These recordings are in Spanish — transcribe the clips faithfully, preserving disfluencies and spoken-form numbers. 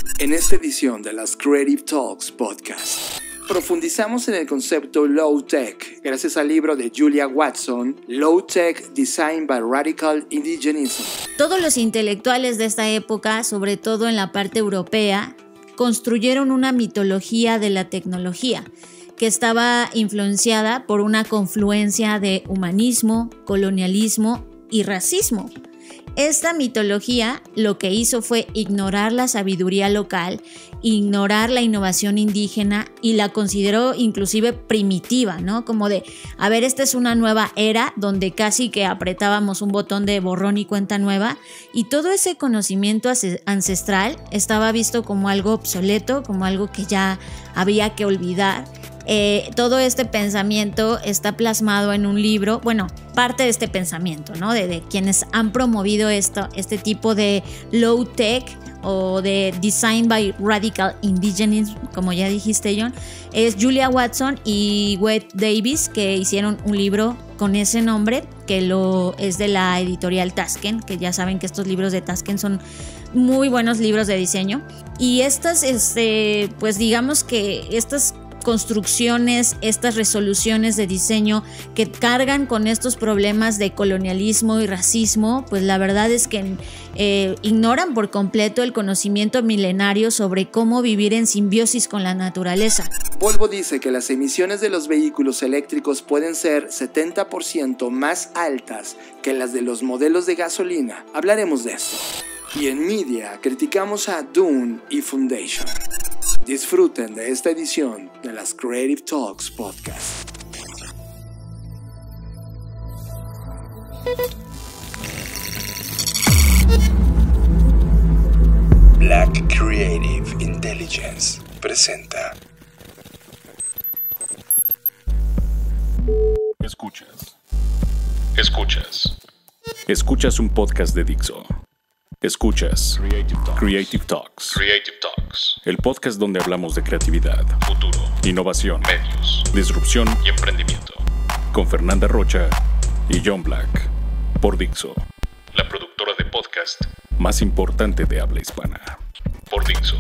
En esta edición de las Creative Talks Podcast, profundizamos en el concepto Low Tech gracias al libro de Julia Watson, Low Tech Design by Radical Indigenism. Todos los intelectuales de esta época, sobre todo en la parte europea, construyeron una mitología de la tecnología que estaba influenciada por una confluencia de humanismo, colonialismo y racismo. Esta mitología lo que hizo fue ignorar la sabiduría local, ignorar la innovación indígena y la consideró inclusive primitiva, ¿no? Como de, a ver, esta es una nueva era donde casi que apretábamos un botón de borrón y cuenta nueva y todo ese conocimiento ancestral estaba visto como algo obsoleto, como algo que ya había que olvidar. Eh, todo este pensamiento está plasmado en un libro, bueno, parte de este pensamiento, ¿no? De, de quienes han promovido esto, este tipo de low tech o de design by radical indigenism, como ya dijiste, John, es Julia Watson y Wade Davis, que hicieron un libro con ese nombre, que lo es de la editorial Tasken, que ya saben que estos libros de Tasken son muy buenos libros de diseño. Y estas, este, pues digamos que estas construcciones, estas resoluciones de diseño que cargan con estos problemas de colonialismo y racismo, pues la verdad es que eh, ignoran por completo el conocimiento milenario sobre cómo vivir en simbiosis con la naturaleza. Volvo dice que las emisiones de los vehículos eléctricos pueden ser setenta por ciento más altas que las de los modelos de gasolina. Hablaremos de esto. Y en Media criticamos a Dune y Foundation. Disfruten de esta edición de las Creative Talks Podcast. Black Creative Intelligence presenta. Escuchas. Escuchas. Escuchas un podcast de Dixo. Escuchas Creative Talks. Creative Talks. Creative Talks. El podcast donde hablamos de creatividad, futuro, innovación, medios, disrupción y emprendimiento. Con Fernanda Rocha y John Black. Por Dixo, la productora de podcast más importante de habla hispana. Por Dixo.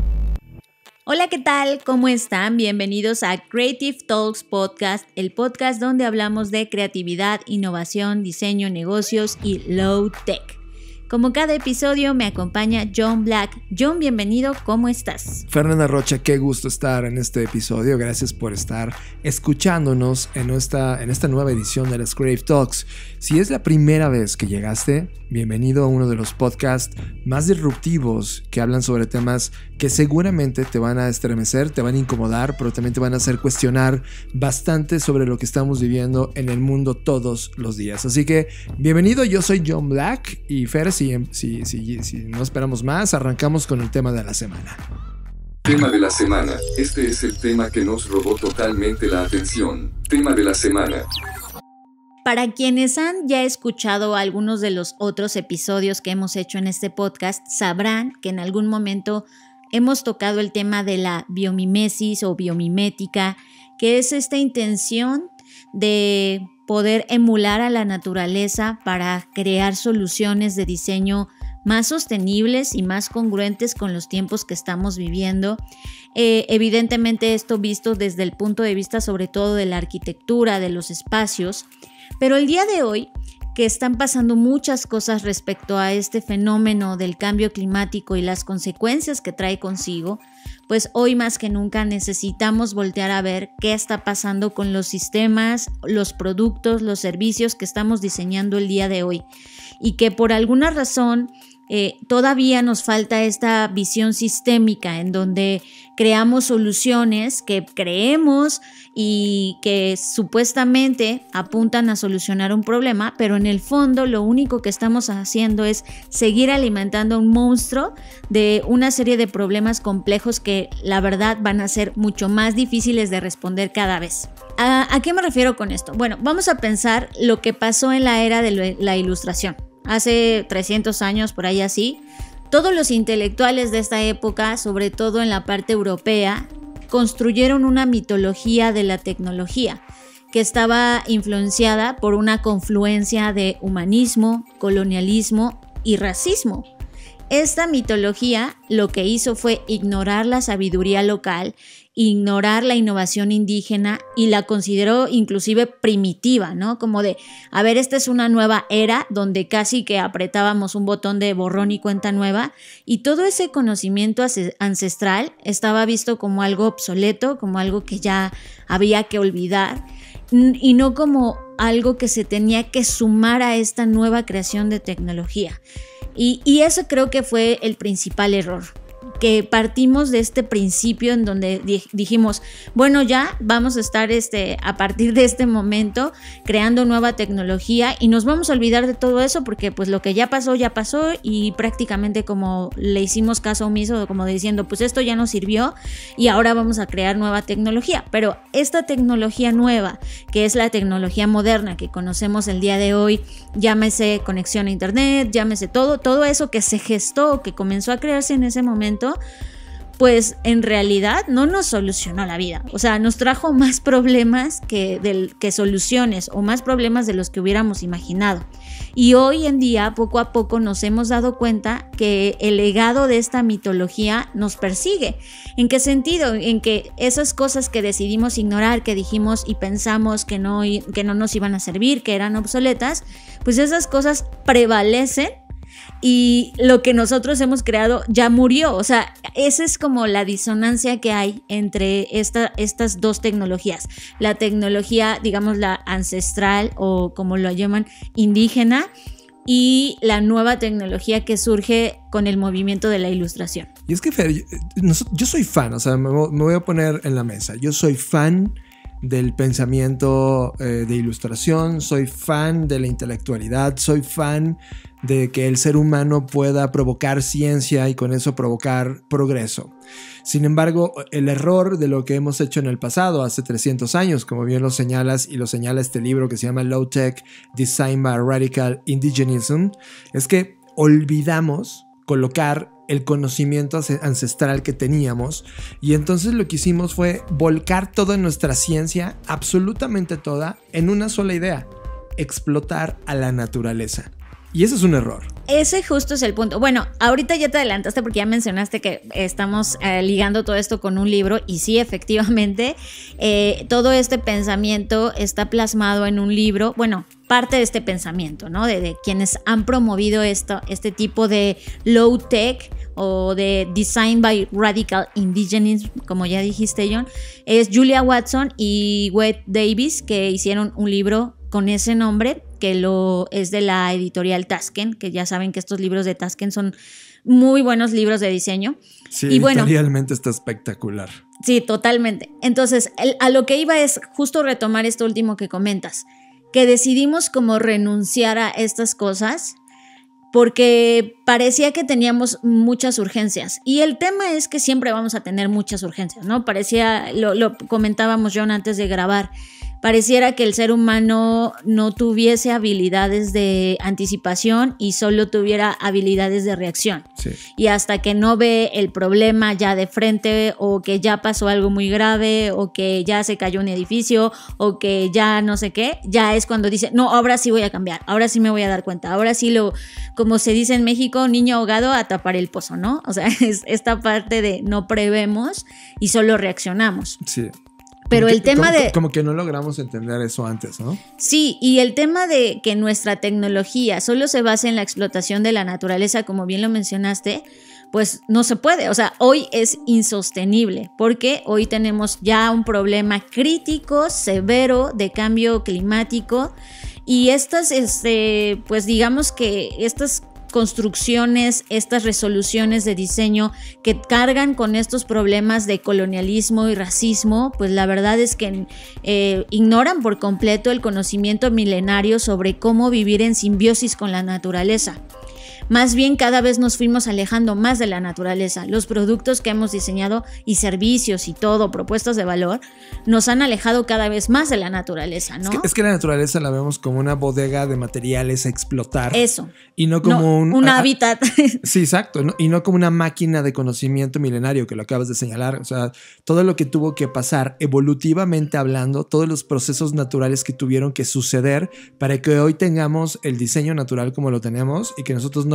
Hola, ¿qué tal? ¿Cómo están? Bienvenidos a Creative Talks Podcast, el podcast donde hablamos de creatividad, innovación, diseño, negocios y low tech. Como cada episodio me acompaña John Black. John, bienvenido, ¿cómo estás? Fernanda Rocha, qué gusto estar en este episodio. Gracias por estar escuchándonos en esta, en esta nueva edición de las Creative Talks. Si es la primera vez que llegaste, bienvenido a uno de los podcasts más disruptivos que hablan sobre temas que seguramente te van a estremecer, te van a incomodar, pero también te van a hacer cuestionar bastante sobre lo que estamos viviendo en el mundo todos los días. Así que bienvenido, yo soy John Black y Fer, si, si, si, si no esperamos más, arrancamos con el tema de la semana. Tema de la semana. Este es el tema que nos robó totalmente la atención. Tema de la semana. Para quienes han ya escuchado algunos de los otros episodios que hemos hecho en este podcast, sabrán que en algún momento hemos tocado el tema de la biomimesis o biomimética, que es esta intención de poder emular a la naturaleza para crear soluciones de diseño más sostenibles y más congruentes con los tiempos que estamos viviendo. Eh, evidentemente esto visto desde el punto de vista sobre todo de la arquitectura, de los espacios, pero el día de hoy, que están pasando muchas cosas respecto a este fenómeno del cambio climático y las consecuencias que trae consigo, pues hoy más que nunca necesitamos voltear a ver qué está pasando con los sistemas, los productos, los servicios que estamos diseñando el día de hoy y que por alguna razón eh, todavía nos falta esta visión sistémica en donde creamos soluciones que creemos y que supuestamente apuntan a solucionar un problema, pero en el fondo lo único que estamos haciendo es seguir alimentando un monstruo de una serie de problemas complejos que la verdad van a ser mucho más difíciles de responder cada vez. ¿A, a qué me refiero con esto? Bueno, vamos a pensar lo que pasó en la era de la Ilustración. Hace trescientos años, por ahí así, todos los intelectuales de esta época, sobre todo en la parte europea, construyeron una mitología de la tecnología que estaba influenciada por una confluencia de humanismo, colonialismo y racismo. esta mitología lo que hizo fue ignorar la sabiduría local, ignorar la innovación indígena y la consideró inclusive primitiva, ¿no? Como de, a ver, esta es una nueva era donde casi que apretábamos un botón de borrón y cuenta nueva y todo ese conocimiento ancestral estaba visto como algo obsoleto, como algo que ya había que olvidar y no como algo que se tenía que sumar a esta nueva creación de tecnología. Y, y eso creo que fue el principal error, que partimos de este principio en donde dijimos, bueno, ya vamos a estar este, a partir de este momento creando nueva tecnología y nos vamos a olvidar de todo eso porque pues lo que ya pasó, ya pasó y prácticamente como le hicimos caso omiso, como diciendo, pues esto ya nos sirvió y ahora vamos a crear nueva tecnología. Pero esta tecnología nueva, que es la tecnología moderna que conocemos el día de hoy, llámese conexión a internet, llámese todo, todo eso que se gestó, que comenzó a crearse en ese momento, pues en realidad no nos solucionó la vida. O sea, nos trajo más problemas que, del, que soluciones o más problemas de los que hubiéramos imaginado. Y hoy en día, poco a poco, nos hemos dado cuenta que el legado de esta mitología nos persigue. ¿En qué sentido? En que esas cosas que decidimos ignorar, que dijimos y pensamos que no, que no nos iban a servir, que eran obsoletas, pues esas cosas prevalecen. Y lo que nosotros hemos creado ya murió. O sea, esa es como la disonancia que hay entre esta, estas dos tecnologías. La tecnología, digamos, la ancestral o como lo llaman, indígena, y la nueva tecnología que surge con el movimiento de la ilustración. Y es que, Fer, yo, yo soy fan, o sea, me, me voy a poner en la mesa. Yo soy fan del pensamiento eh, de ilustración, soy fan de la intelectualidad, soy fan de que el ser humano pueda provocar ciencia y con eso provocar progreso. Sin embargo, el error de lo que hemos hecho en el pasado, hace trescientos años, como bien lo señalas y lo señala este libro que se llama Low Tech Design by Radical Indigenism, es que olvidamos colocar el conocimiento ancestral que teníamos y entonces lo que hicimos fue volcar toda nuestra ciencia, absolutamente toda, en una sola idea: explotar a la naturaleza. Y ese es un error. Ese justo es el punto. Bueno, ahorita ya te adelantaste porque ya mencionaste que estamos eh, ligando todo esto con un libro y sí, efectivamente, eh, todo este pensamiento está plasmado en un libro. Bueno, parte de este pensamiento, ¿no? De, de quienes han promovido esto, este tipo de low tech o de Design by Radical Indigenism, como ya dijiste, John, es Julia Watson y Wade Davis, que hicieron un libro con ese nombre, que lo es de la editorial Tasken, que ya saben que estos libros de Tasken son muy buenos libros de diseño. Sí, y bueno, editorialmente está espectacular. Sí, totalmente. Entonces, el, a lo que iba es justo retomar esto último que comentas, que decidimos como renunciar a estas cosas porque parecía que teníamos muchas urgencias. Y el tema es que siempre vamos a tener muchas urgencias, ¿no? Parecía, lo, lo comentábamos, John, antes de grabar, pareciera que el ser humano no tuviese habilidades de anticipación y solo tuviera habilidades de reacción. Sí. Y hasta que no ve el problema ya de frente, o que ya pasó algo muy grave, o que ya se cayó un edificio, o que ya no sé qué, ya es cuando dice, no, ahora sí voy a cambiar, ahora sí me voy a dar cuenta, ahora sí lo, como se dice en México, niño ahogado a tapar el pozo, ¿no? O sea, es esta parte de no prevemos y solo reaccionamos. Sí. Pero como el que, tema como, de... Como que no logramos entender eso antes, ¿no? Sí, y el tema de que nuestra tecnología solo se basa en la explotación de la naturaleza, como bien lo mencionaste, pues no se puede. O sea, hoy es insostenible porque hoy tenemos ya un problema crítico, severo de cambio climático y estas, este, pues digamos que estas construcciones, estas resoluciones de diseño que cargan con estos problemas de colonialismo y racismo, pues la verdad es que eh, ignoran por completo el conocimiento milenario sobre cómo vivir en simbiosis con la naturaleza. Más bien cada vez nos fuimos alejando más de la naturaleza. Los productos que hemos diseñado y servicios y todo, propuestas de valor, nos han alejado cada vez más de la naturaleza, ¿no? Es que, es que la naturaleza la vemos como una bodega de materiales a explotar. Eso. Y no como no, un... un ah, hábitat. Sí, exacto. ¿no? Y no como una máquina de conocimiento milenario que lo acabas de señalar. O sea, todo lo que tuvo que pasar evolutivamente hablando, todos los procesos naturales que tuvieron que suceder para que hoy tengamos el diseño natural como lo tenemos y que nosotros no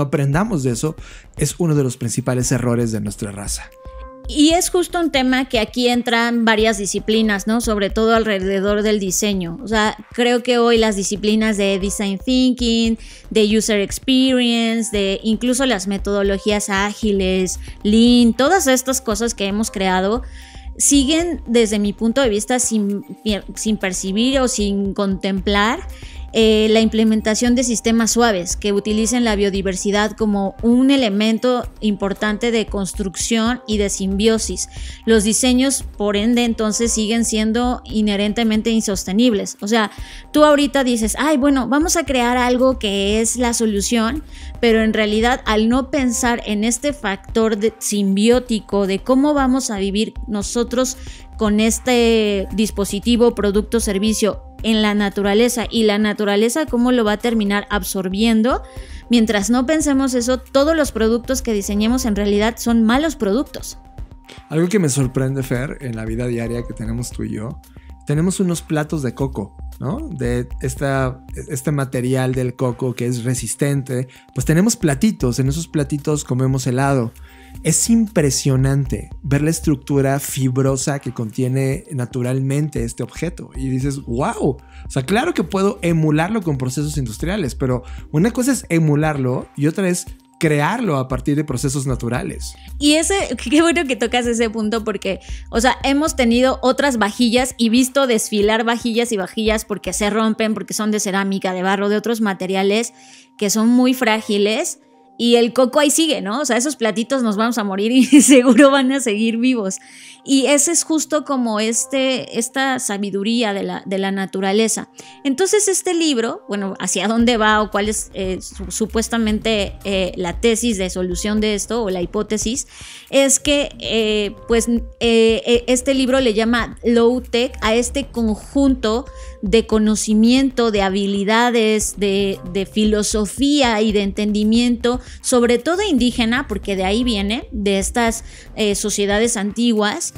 aprendamos de eso, es uno de los principales errores de nuestra raza. Y es justo un tema que aquí entran varias disciplinas, ¿no? Sobre todo alrededor del diseño. O sea, creo que hoy las disciplinas de Design Thinking, de User Experience, de incluso las metodologías ágiles, Lean, todas estas cosas que hemos creado, siguen desde mi punto de vista sin, sin percibir o sin contemplar Eh, la implementación de sistemas suaves que utilicen la biodiversidad como un elemento importante de construcción y de simbiosis. Los diseños, por ende, entonces siguen siendo inherentemente insostenibles. O sea, tú ahorita dices, ay, bueno, vamos a crear algo que es la solución, pero en realidad al no pensar en este factor de, simbiótico de cómo vamos a vivir nosotros con este dispositivo, producto, servicio en la naturaleza y la naturaleza cómo lo va a terminar absorbiendo, mientras no pensemos eso, todos los productos que diseñemos en realidad son malos productos. Algo que me sorprende, Fer, en la vida diaria que tenemos tú y yo, tenemos unos platos de coco, ¿no? De esta, este material del coco que es resistente, pues tenemos platitos, en esos platitos comemos helado. Es impresionante ver la estructura fibrosa que contiene naturalmente este objeto y dices, wow, o sea, claro que puedo emularlo con procesos industriales, pero una cosa es emularlo y otra es crearlo a partir de procesos naturales. Y ese, qué bueno que tocas ese punto porque, o sea, hemos tenido otras vajillas y visto desfilar vajillas y vajillas porque se rompen, porque son de cerámica, de barro, de otros materiales que son muy frágiles. Y el coco ahí sigue, ¿no? O sea, esos platitos nos vamos a morir y seguro van a seguir vivos. Y ese es justo como este, esta sabiduría de la, de la naturaleza. Entonces este libro, bueno, ¿hacia dónde va o cuál es eh, su, supuestamente eh, la tesis de solución de esto o la hipótesis? Es que eh, pues eh, este libro le llama Low Tech a este conjunto de conocimiento, de habilidades, de, de filosofía y de entendimiento, sobre todo indígena, porque de ahí viene, de estas eh, sociedades antiguas,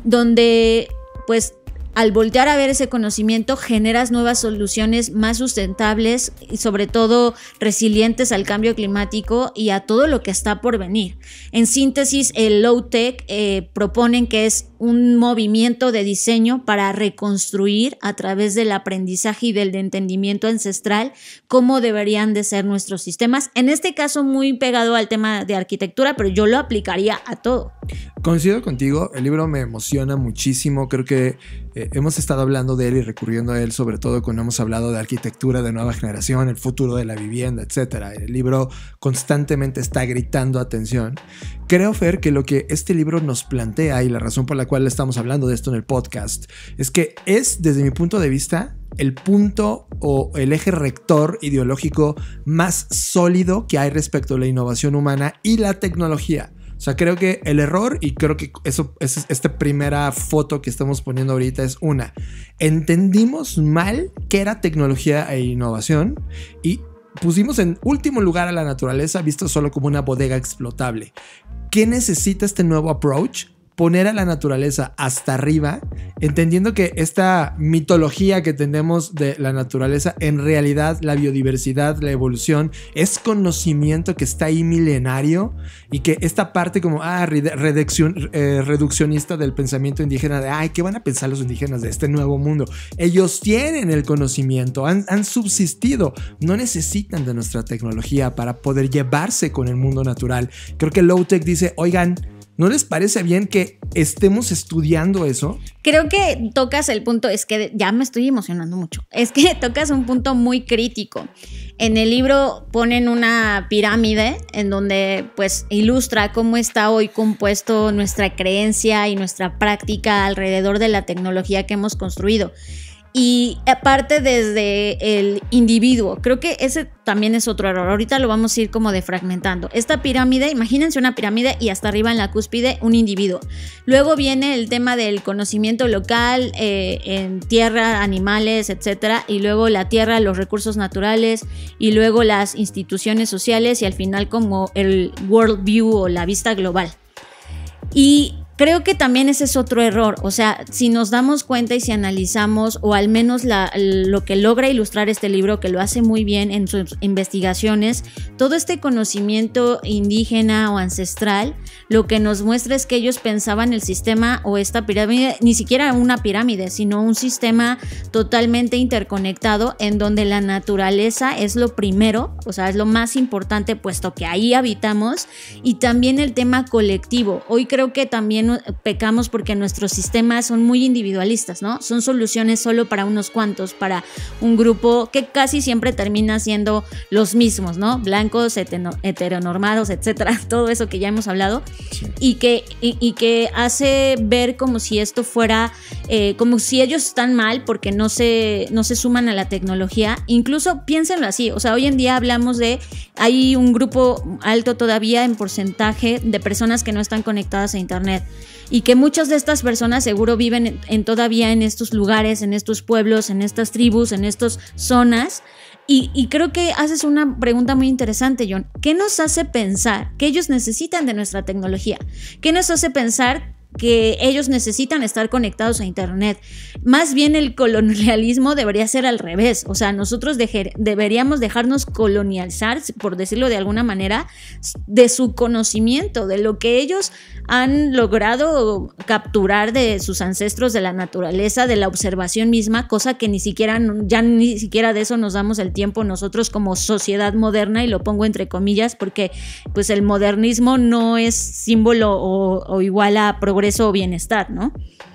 donde pues al voltear a ver ese conocimiento generas nuevas soluciones más sustentables y sobre todo resilientes al cambio climático y a todo lo que está por venir. En síntesis, el Low Tech eh, proponen que es un movimiento de diseño para reconstruir a través del aprendizaje y del entendimiento ancestral cómo deberían de ser nuestros sistemas. En este caso muy pegado al tema de arquitectura, pero yo lo aplicaría a todo. Coincido contigo, el libro me emociona muchísimo, creo que eh, hemos estado hablando de él y recurriendo a él, sobre todo cuando hemos hablado de arquitectura de nueva generación, el futuro de la vivienda, etcétera. El libro constantemente está gritando atención. Creo, Fer, que lo que este libro nos plantea y la razón por la cual estamos hablando de esto en el podcast es que es, desde mi punto de vista, el punto o el eje rector ideológico más sólido que hay respecto a la innovación humana y la tecnología. O sea, creo que el error, y creo que eso, es, esta primera foto que estamos poniendo ahorita es una. Entendimos mal qué era tecnología e innovación y pusimos en último lugar a la naturaleza visto solo como una bodega explotable. ¿Qué necesita este nuevo approach? Poner a la naturaleza hasta arriba, entendiendo que esta mitología que tenemos de la naturaleza, en realidad la biodiversidad, la evolución, es conocimiento que está ahí milenario y que esta parte como ah, reducción, eh, reduccionista del pensamiento indígena de ay, ¿qué van a pensar los indígenas de este nuevo mundo? Ellos tienen el conocimiento, han, han subsistido, no necesitan de nuestra tecnología para poder llevarse con el mundo natural. Creo que Low Tech dice, oigan, ¿no les parece bien que estemos estudiando eso? Creo que tocas el punto, es que ya me estoy emocionando mucho, es que tocas un punto muy crítico. En el libro ponen una pirámide en donde pues ilustra cómo está hoy compuesto nuestra creencia y nuestra práctica alrededor de la tecnología que hemos construido. Y aparte desde el individuo, creo que ese también es otro error. Ahorita lo vamos a ir como defragmentando. Esta pirámide, imagínense una pirámide y hasta arriba en la cúspide un individuo. Luego viene el tema del conocimiento local, eh, en tierra, animales, etcétera. Y luego la tierra, los recursos naturales y luego las instituciones sociales y al final como el world view o la vista global. Y creo que también ese es otro error. O sea, si nos damos cuenta y si analizamos, o al menos la, lo que logra ilustrar este libro, que lo hace muy bien en sus investigaciones, todo este conocimiento indígena o ancestral, lo que nos muestra es que ellos pensaban el sistema o esta pirámide, ni siquiera una pirámide, sino un sistema totalmente interconectado en donde la naturaleza es lo primero, o sea, es lo más importante, puesto que ahí habitamos, y también el tema colectivo. Hoy creo que también pecamos porque nuestros sistemas son muy individualistas, ¿no? Son soluciones solo para unos cuantos, para un grupo que casi siempre termina siendo los mismos, ¿no? Blancos, heteronormados, etcétera, todo eso que ya hemos hablado, sí. y, que, y, y que hace ver como si esto fuera, eh, como si ellos están mal porque no se, no se suman a la tecnología. Incluso piénsenlo así, o sea, hoy en día hablamos de, hay un grupo alto todavía en porcentaje de personas que no están conectadas a internet, y que muchas de estas personas seguro viven en, en todavía en estos lugares, en estos pueblos, en estas tribus, en estas zonas. Y, y creo que haces una pregunta muy interesante, John. ¿Qué nos hace pensar que ellos necesitan de nuestra tecnología? ¿Qué nos hace pensar que ellos necesitan estar conectados a internet? Más bien el colonialismo debería ser al revés. O sea, nosotros dejer, deberíamos dejarnos colonializar, por decirlo de alguna manera, de su conocimiento, de lo que ellos han logrado capturar de sus ancestros, de la naturaleza, de la observación misma, cosa que ni siquiera, ya ni siquiera de eso nos damos el tiempo nosotros como sociedad moderna, y lo pongo entre comillas porque pues el modernismo no es símbolo o, o igual a progreso o bienestar, ¿no?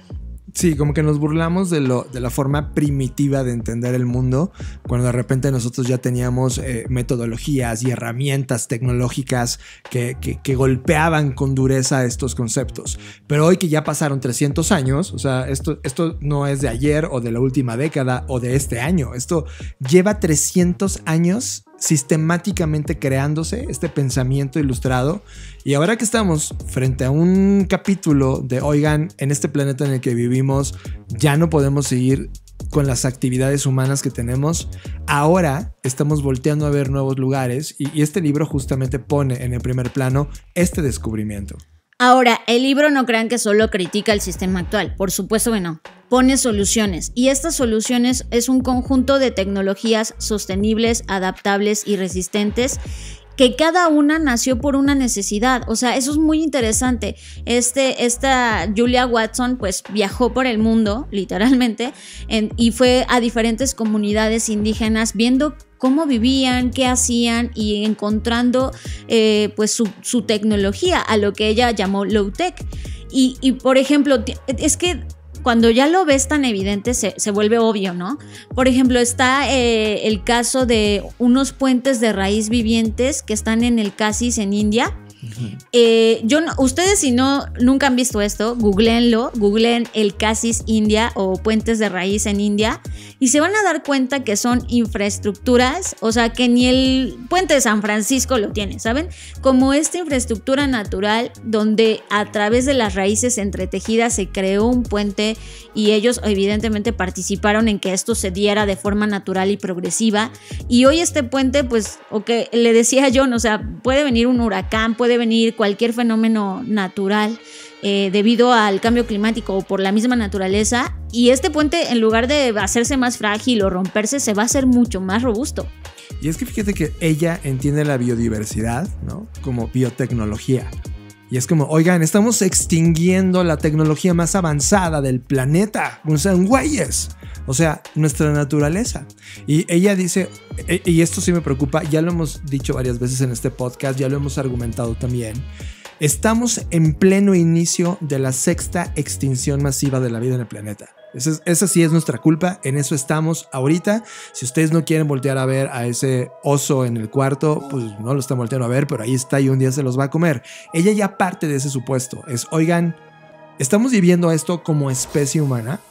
Sí, como que nos burlamos de, lo, de la forma primitiva de entender el mundo, cuando de repente nosotros ya teníamos eh, metodologías y herramientas tecnológicas que, que, que golpeaban con dureza estos conceptos. Pero hoy que ya pasaron trescientos años, o sea, esto, esto no es de ayer o de la última década o de este año, esto lleva trescientos años sistemáticamente creándose este pensamiento ilustrado. Y ahora que estamos frente a un capítulo de, oigan, en este planeta en el que vivimos ya no podemos seguir con las actividades humanas que tenemos, ahora estamos volteando a ver nuevos lugares, y, y este libro justamente pone en el primer plano este descubrimiento. Ahora, el libro no crean que solo critica el sistema actual, por supuesto que no. Pone soluciones, y estas soluciones es un conjunto de tecnologías sostenibles, adaptables y resistentes, que cada una nació por una necesidad. O sea, eso es muy interesante. Este, esta Julia Watson pues viajó por el mundo, literalmente, en, y fue a diferentes comunidades indígenas viendo cómo vivían, qué hacían, y encontrando eh, pues su, su tecnología, a lo que ella llamó low-tech. Y, y por ejemplo, es que cuando ya lo ves tan evidente se, se vuelve obvio, ¿no? Por ejemplo, está eh, el caso de unos puentes de raíz vivientes que están en el Casis en India. Uh-huh. Eh, yo no, ustedes si no nunca han visto esto, googleenlo, googleen el Casis India o puentes de raíz en India, y se van a dar cuenta que son infraestructuras, o sea, que ni el puente de San Francisco lo tiene, ¿saben? Como esta infraestructura natural donde a través de las raíces entretejidas se creó un puente, y ellos evidentemente participaron en que esto se diera de forma natural y progresiva. Y hoy este puente, pues, o que le decía yo, o sea, puede venir un huracán, puede venir cualquier fenómeno natural eh, debido al cambio climático o por la misma naturaleza, y este puente, en lugar de hacerse más frágil o romperse, se va a hacer mucho más robusto. Y es que fíjate que ella entiende la biodiversidad, ¿no?, como biotecnología. Y es como, oigan, estamos extinguiendo la tecnología más avanzada del planeta. O sea, güeyes. O sea, nuestra naturaleza. Y ella dice, y esto sí me preocupa, ya lo hemos dicho varias veces en este podcast, ya lo hemos argumentado también. Estamos en pleno inicio de la sexta extinción masiva de la vida en el planeta. Esa, esa sí es nuestra culpa, en eso estamos ahorita. Si ustedes no quieren voltear a ver a ese oso en el cuarto, pues no lo están volteando a ver, pero ahí está y un día se los va a comer. Ella ya parte de ese supuesto. Es, oigan, estamos viviendo esto como especie humana.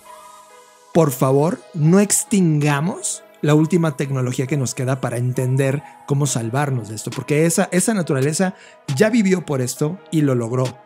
Por favor, no extingamos la última tecnología que nos queda para entender cómo salvarnos de esto, porque esa, esa naturaleza ya vivió por esto y lo logró.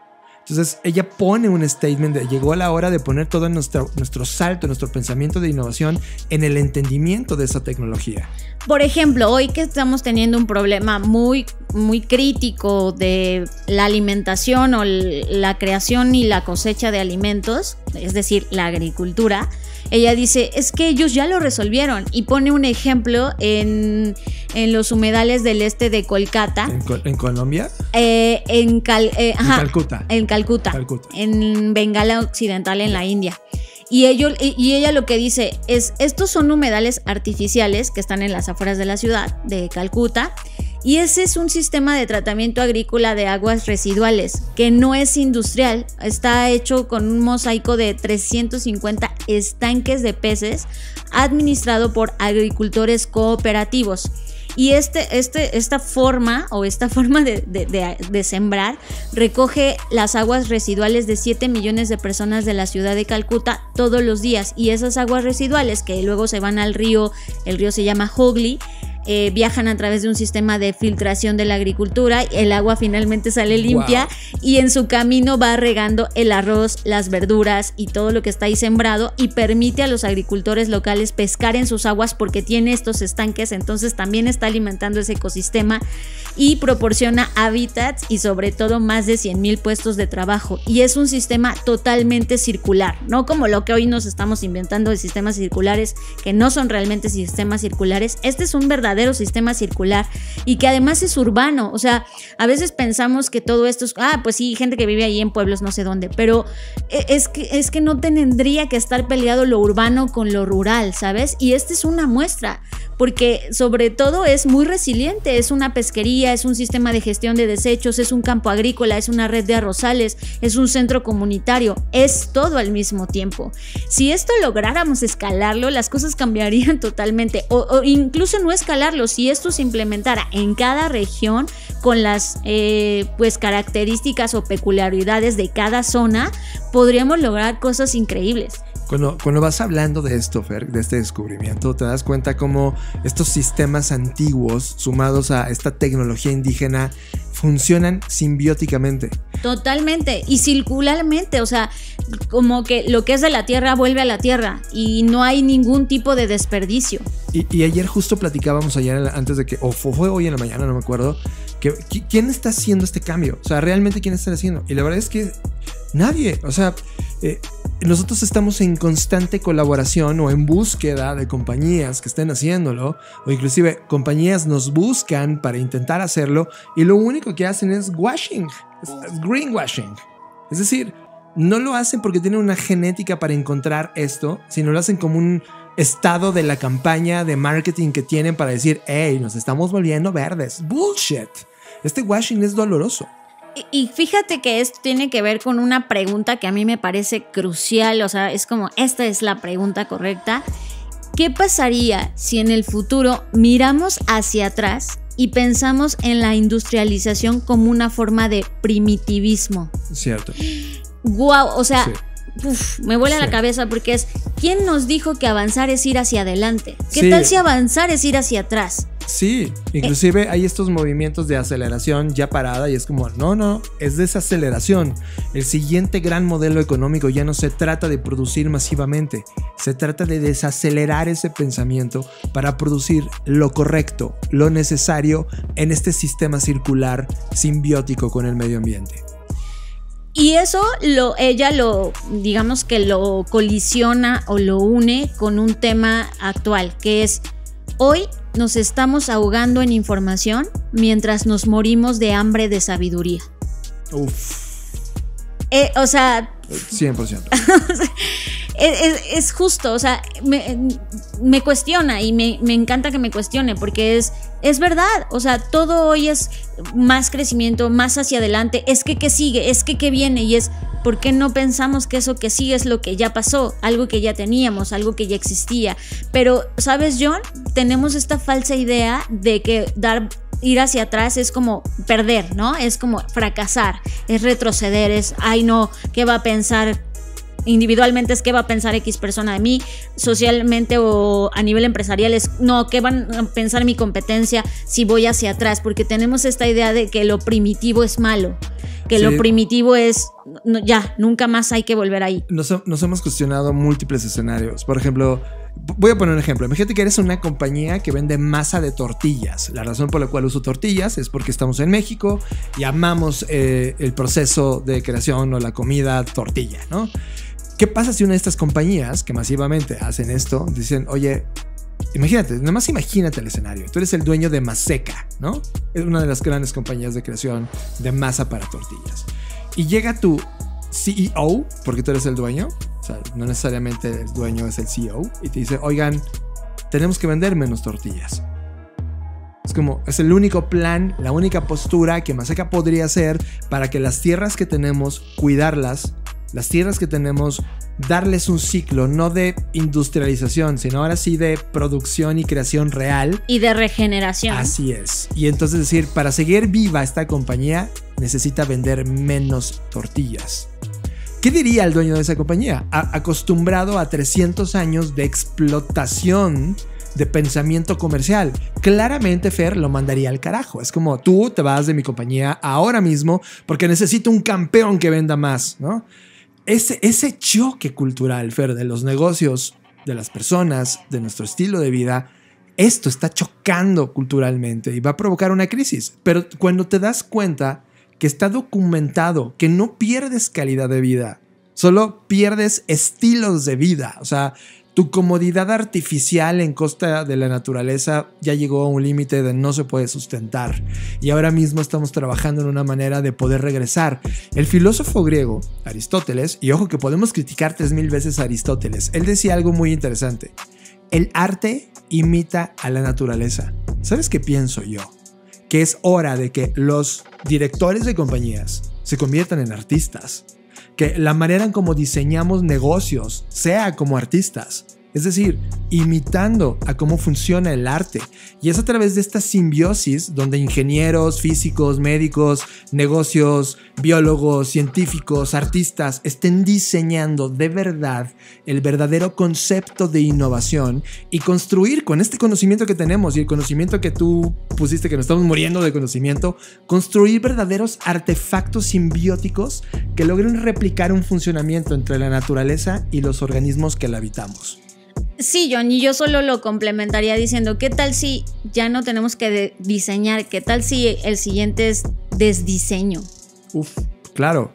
Entonces ella pone un statement de llegó la hora de poner todo nuestro, nuestro salto, nuestro pensamiento de innovación en el entendimiento de esa tecnología. Por ejemplo, hoy que estamos teniendo un problema muy, muy crítico de la alimentación o la creación y la cosecha de alimentos, es decir, la agricultura, ella dice, es que ellos ya lo resolvieron y pone un ejemplo en, en los humedales del este de Kolkata. ¿En, Col en Colombia? Eh, en, Cal eh, en ajá, Calcuta. En Calcuta, Calcuta. En Bengala Occidental, en la India. Y, ello, y ella lo que dice es, estos son humedales artificiales que están en las afueras de la ciudad de Calcuta, y ese es un sistema de tratamiento agrícola de aguas residuales que no es industrial, está hecho con un mosaico de trescientos cincuenta estanques de peces administrado por agricultores cooperativos. Y este, este, esta forma o esta forma de, de, de, de sembrar recoge las aguas residuales de siete millones de personas de la ciudad de Calcuta todos los días, y esas aguas residuales que luego se van al río, el río se llama Hooghly, Eh, viajan a través de un sistema de filtración de la agricultura, el agua finalmente sale limpia. Wow. Y en su camino va regando el arroz, las verduras y todo lo que está ahí sembrado, y permite a los agricultores locales pescar en sus aguas porque tiene estos estanques, entonces también está alimentando ese ecosistema y proporciona hábitats y sobre todo más de cien mil puestos de trabajo, y es un sistema totalmente circular, no como lo que hoy nos estamos inventando de sistemas circulares que no son realmente sistemas circulares. Este es un verdadero sistema circular y que además es urbano. O sea, a veces pensamos que todo esto es, ah, pues sí, gente que vive ahí en pueblos no sé dónde, pero es que, es que no tendría que estar peleado lo urbano con lo rural, ¿sabes? Y esta es una muestra, porque sobre todo es muy resiliente, es una pesquería, es un sistema de gestión de desechos, es un campo agrícola, es una red de arrozales, es un centro comunitario, es todo al mismo tiempo. Si esto lográramos escalarlo, las cosas cambiarían totalmente, o, o incluso no escalarlo, si esto se implementara en cada región con las eh, pues características o peculiaridades de cada zona, podríamos lograr cosas increíbles. Cuando, cuando vas hablando de esto, Fer, de este descubrimiento, te das cuenta cómo estos sistemas antiguos sumados a esta tecnología indígena funcionan simbióticamente. Totalmente, y circularmente, o sea, como que lo que es de la tierra vuelve a la tierra y no hay ningún tipo de desperdicio. Y, y ayer justo platicábamos, ayer antes de que, o fue hoy en la mañana, no me acuerdo, que ¿quién está haciendo este cambio? O sea, realmente ¿quién está haciendo? Y la verdad es que nadie, o sea, eh, nosotros estamos en constante colaboración o en búsqueda de compañías que estén haciéndolo, o inclusive compañías nos buscan para intentar hacerlo y lo único que hacen es washing, es greenwashing. Es decir, no lo hacen porque tienen una genética para encontrar esto, sino lo hacen como un estado de la campaña de marketing que tienen para decir, hey, nos estamos volviendo verdes. Bullshit. Este washing es doloroso. Y fíjate que esto tiene que ver con una pregunta que a mí me parece crucial, o sea, es como, esta es la pregunta correcta. ¿Qué pasaría si en el futuro miramos hacia atrás y pensamos en la industrialización como una forma de primitivismo? Cierto. Guau, wow, o sea, sí. uf, me vuela sí. la cabeza porque es, ¿quién nos dijo que avanzar es ir hacia adelante? ¿Qué sí. tal si avanzar es ir hacia atrás? Sí, inclusive eh. hay estos movimientos de aceleración ya parada y es como, no, no, es desaceleración. El siguiente gran modelo económico ya no se trata de producir masivamente, se trata de desacelerar ese pensamiento para producir lo correcto, lo necesario en este sistema circular simbiótico con el medio ambiente. Y eso lo, ella lo, digamos que lo colisiona o lo une con un tema actual, que es, hoy nos estamos ahogando en información mientras nos morimos de hambre de sabiduría. Uf. Eh, o sea... cien por ciento. es, es, es justo, o sea, me, me cuestiona y me, me encanta que me cuestione porque es, es verdad, o sea, todo hoy es más crecimiento, más hacia adelante, es que qué sigue, es que qué viene y es, ¿por qué no pensamos que eso que sigue es lo que ya pasó, algo que ya teníamos, algo que ya existía? Pero, ¿sabes, John? Tenemos esta falsa idea de que dar... ir hacia atrás es como perder, ¿no? Es como fracasar, es retroceder, es, ay no, ¿qué va a pensar individualmente es qué va a pensar X persona de mí, socialmente o a nivel empresarial es no, qué van a pensar mi competencia si voy hacia atrás, porque tenemos esta idea de que lo primitivo es malo, que sí. Lo primitivo es no, ya, nunca más hay que volver ahí. Nos, nos hemos cuestionado múltiples escenarios. Por ejemplo, voy a poner un ejemplo. Imagínate que eres una compañía que vende masa de tortillas. La razón por la cual uso tortillas es porque estamos en México y amamos eh, el proceso de creación o la comida tortilla, ¿no? ¿Qué pasa si una de estas compañías que masivamente hacen esto dicen, oye, imagínate, nada más imagínate el escenario. Tú eres el dueño de Maseca, ¿no? Es una de las grandes compañías de creación de masa para tortillas. Y llega tu C E O, porque tú eres el dueño, o sea, no necesariamente el dueño es el C E O, y te dice, oigan, tenemos que vender menos tortillas. Es como, es el único plan, la única postura que Maseca podría hacer para que las tierras que tenemos, cuidarlas, las tierras que tenemos, darles un ciclo, no de industrialización, sino ahora sí de producción y creación real. Y de regeneración. Así es. Y entonces decir, para seguir viva esta compañía, necesita vender menos tortillas. ¿Qué diría el dueño de esa compañía? A- acostumbrado a trescientos años de explotación de pensamiento comercial. Claramente Fer lo mandaría al carajo. Es como, tú te vas de mi compañía ahora mismo porque necesito un campeón que venda más, ¿no? Ese, ese choque cultural, Fer, de los negocios, de las personas, de nuestro estilo de vida, esto está chocando culturalmente y va a provocar una crisis. Pero cuando te das cuenta que está documentado, que no pierdes calidad de vida, solo pierdes estilos de vida. O sea, tu comodidad artificial en costa de la naturaleza ya llegó a un límite de no se puede sustentar. Y ahora mismo estamos trabajando en una manera de poder regresar. El filósofo griego, Aristóteles, y ojo que podemos criticar tres mil veces a Aristóteles, él decía algo muy interesante. El arte imita a la naturaleza. ¿Sabes qué pienso yo? Que es hora de que los directores de compañías se conviertan en artistas. Que la manera en cómo diseñamos negocios sea como artistas. Es decir, imitando a cómo funciona el arte. Y es a través de esta simbiosis donde ingenieros, físicos, médicos, negocios, biólogos, científicos, artistas estén diseñando de verdad el verdadero concepto de innovación y construir con este conocimiento que tenemos y el conocimiento que tú pusiste, que nos estamos muriendo de conocimiento, construir verdaderos artefactos simbióticos que logren replicar un funcionamiento entre la naturaleza y los organismos que la habitamos. Sí, John, y yo solo lo complementaría diciendo, ¿qué tal si ya no tenemos que de- diseñar? ¿Qué tal si el siguiente es desdiseño? Uf, claro.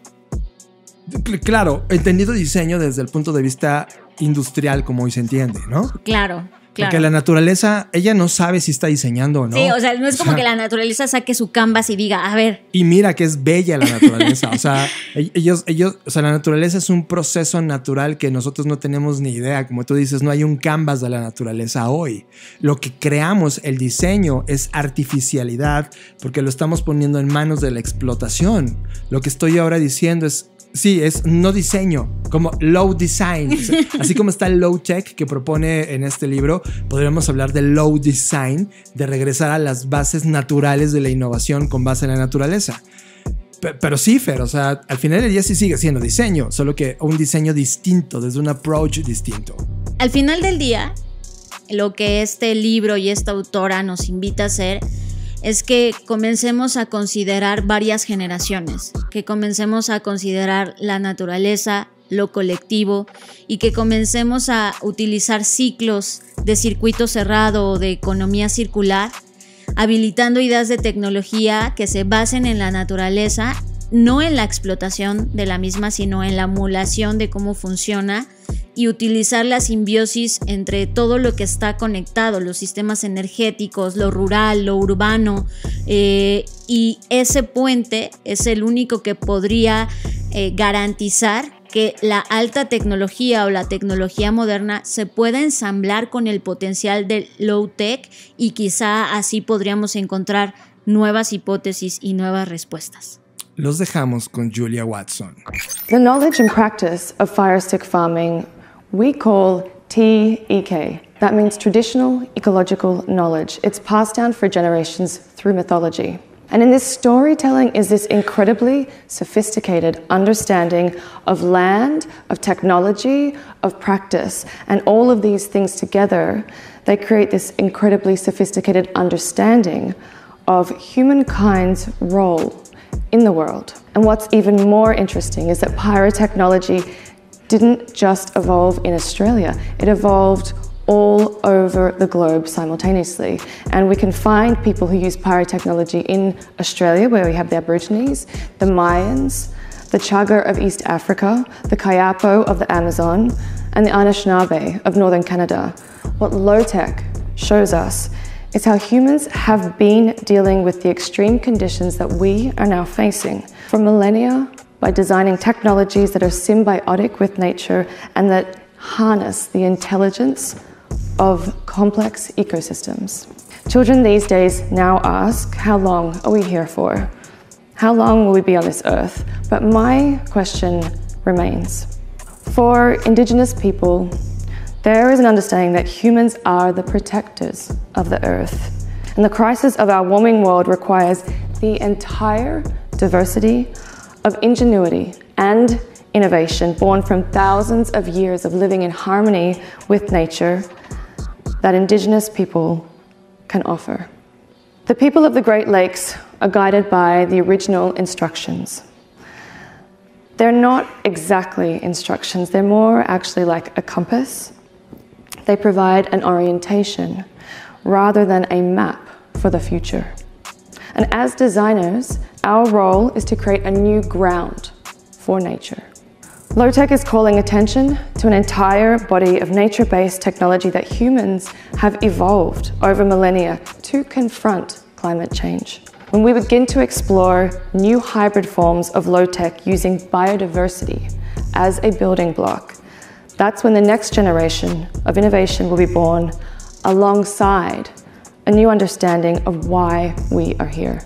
Claro, entendido diseño desde el punto de vista industrial, como hoy se entiende, ¿no? Claro, claro. Porque la naturaleza, ella no sabe si está diseñando o no. Sí, o sea, no es O como sea, que la naturaleza saque su canvas y diga, a ver. Y mira que es bella la naturaleza. O sea, ellos, ellos, o sea, la naturaleza es un proceso natural que nosotros no tenemos ni idea. Como tú dices, no hay un canvas de la naturaleza hoy. Lo que creamos, el diseño, es artificialidad porque lo estamos poniendo en manos de la explotación. Lo que estoy ahora diciendo es, sí, es no diseño, como low design. Así como está el low tech que propone en este libro, podríamos hablar de low design, de regresar a las bases naturales de la innovación con base en la naturaleza. P- pero sí, Fer, o sea, al final del día sí sigue siendo diseño, solo que un diseño distinto, desde un approach distinto. Al final del día, lo que este libro y esta autora nos invita a hacer es que comencemos a considerar varias generaciones, que comencemos a considerar la naturaleza, lo colectivo y que comencemos a utilizar ciclos de circuito cerrado o de economía circular, habilitando ideas de tecnología que se basen en la naturaleza, no en la explotación de la misma, sino en la emulación de cómo funciona y utilizar la simbiosis entre todo lo que está conectado, los sistemas energéticos, lo rural, lo urbano, eh, y ese puente es el único que podría eh, garantizar que la alta tecnología o la tecnología moderna se pueda ensamblar con el potencial del low tech y quizá así podríamos encontrar nuevas hipótesis y nuevas respuestas. Los dejamos con Julia Watson. The knowledge and practice of fire stick farming we call T E K. That means traditional ecological knowledge. It's passed down for generations through mythology. And in this storytelling is this incredibly sophisticated understanding of land, of technology, of practice. And all of these things together, they create this incredibly sophisticated understanding of humankind's role in the world. And what's even more interesting is that pyrotechnology didn't just evolve in Australia, it evolved all over the globe simultaneously. And we can find people who use pyrotechnology in Australia, where we have the Aborigines, the Mayans, the Chaga of East Africa, the Kayapo of the Amazon, and the Anishinaabe of northern Canada. What low-tech shows us is how humans have been dealing with the extreme conditions that we are now facing for millennia by designing technologies that are symbiotic with nature and that harness the intelligence of complex ecosystems. Children these days now ask, how long are we here for? How long will we be on this earth? But my question remains. For Indigenous people, there is an understanding that humans are the protectors of the earth. And the crisis of our warming world requires the entire diversity of ingenuity and innovation born from thousands of years of living in harmony with nature that Indigenous people can offer. The people of the Great Lakes are guided by the original instructions. They're not exactly instructions, they're more actually like a compass. They provide an orientation rather than a map for the future. And as designers, our role is to create a new ground for nature. Low-tech is calling attention to an entire body of nature-based technology that humans have evolved over millennia to confront climate change. When we begin to explore new hybrid forms of low-tech using biodiversity as a building block, that's when the next generation of innovation will be born alongside a new understanding of why we are here.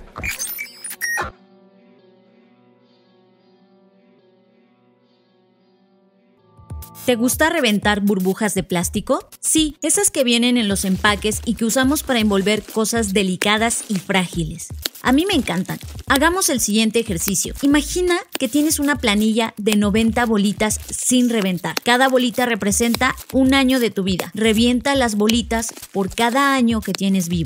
¿Te gusta reventar burbujas de plástico? Sí, esas que vienen en los empaques y que usamos para envolver cosas delicadas y frágiles. A mí me encantan. Hagamos el siguiente ejercicio. Imagina que tienes una planilla de noventa bolitas sin reventar. Cada bolita representa un año de tu vida. Revienta las bolitas por cada año que tienes vivo.